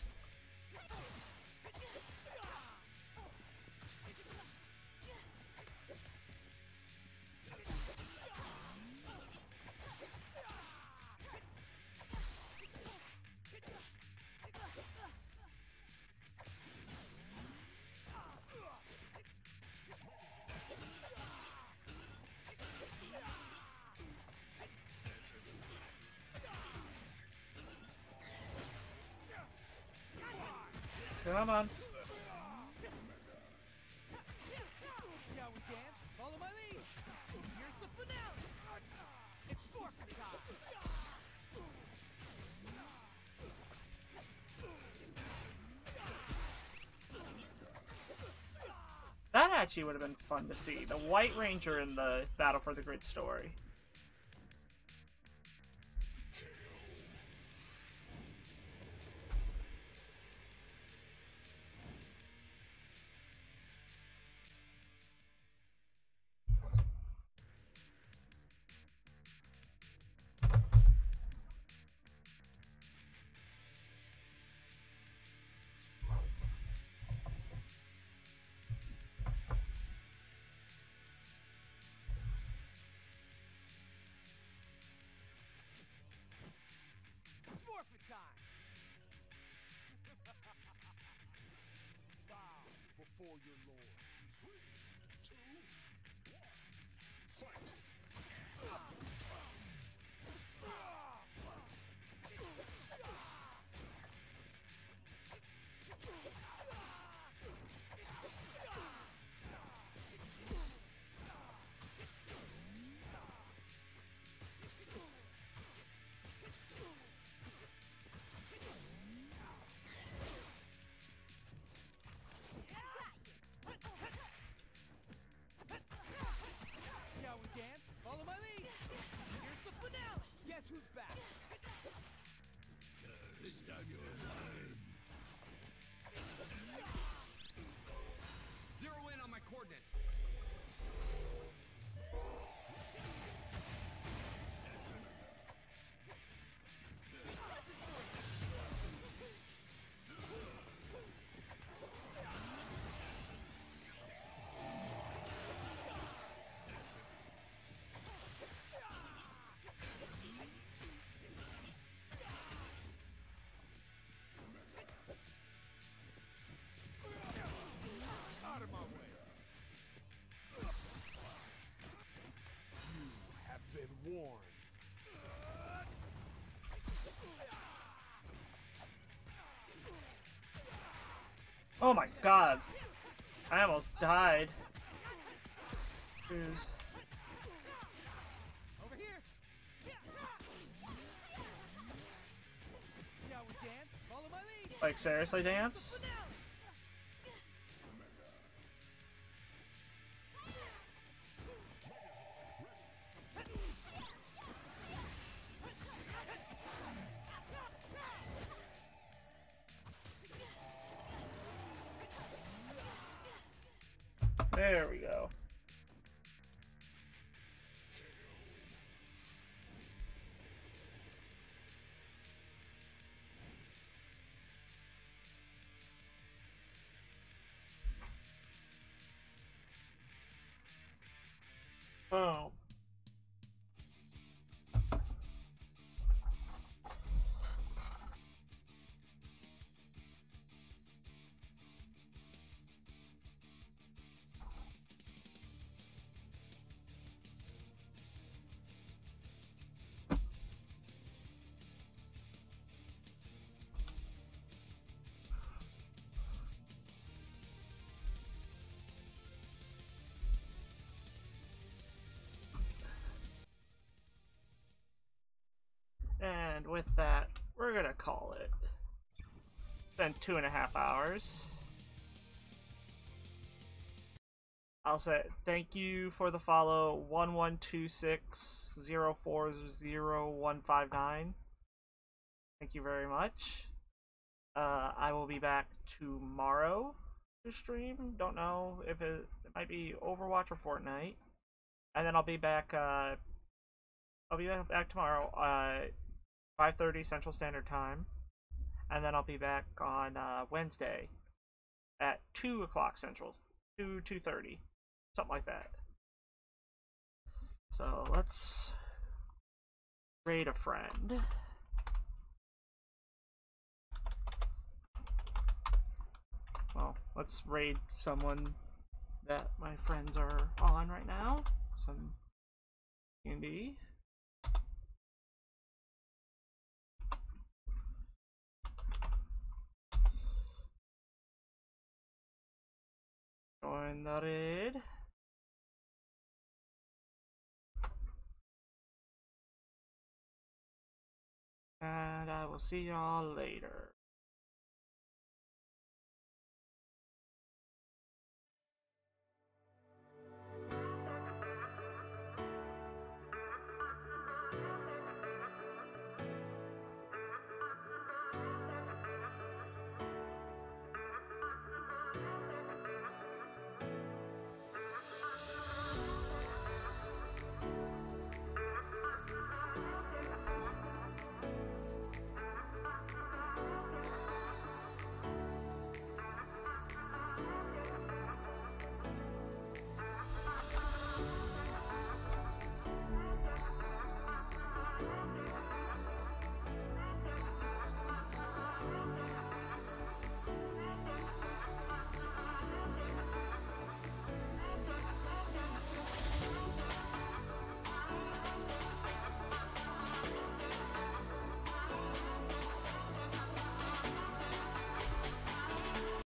Come on. Shall we dance? Follow my lead! Here's the finale! It's Smorfin' time! That actually would have been fun to see. The White Ranger in the Battle for the Grid story. Smorfin' time! Bow before your lord. 3, 2, 1, fight! Shall we dance? Follow my lead! Here's the finale! Guess who's back? This time you're mine. Zero in on my coordinates. Out of my way. You have been warned. Oh my god. I almost died. Jeez. Like, seriously, Dance? There we go. Oh. And with that, we're gonna call it. It's been 2.5 hours. I'll say thank you for the follow 1126040159. Thank you very much. I will be back tomorrow to stream. Don't know if it might be Overwatch or Fortnite. And then I'll be back back tomorrow 5:30 Central Standard Time. And then I'll be back on Wednesday at 2 o'clock Central. 2:30. Something like that. So let's raid a friend. Well, let's raid someone that my friends are on right now. Some D&D. Join the raid. And I will see y'all later.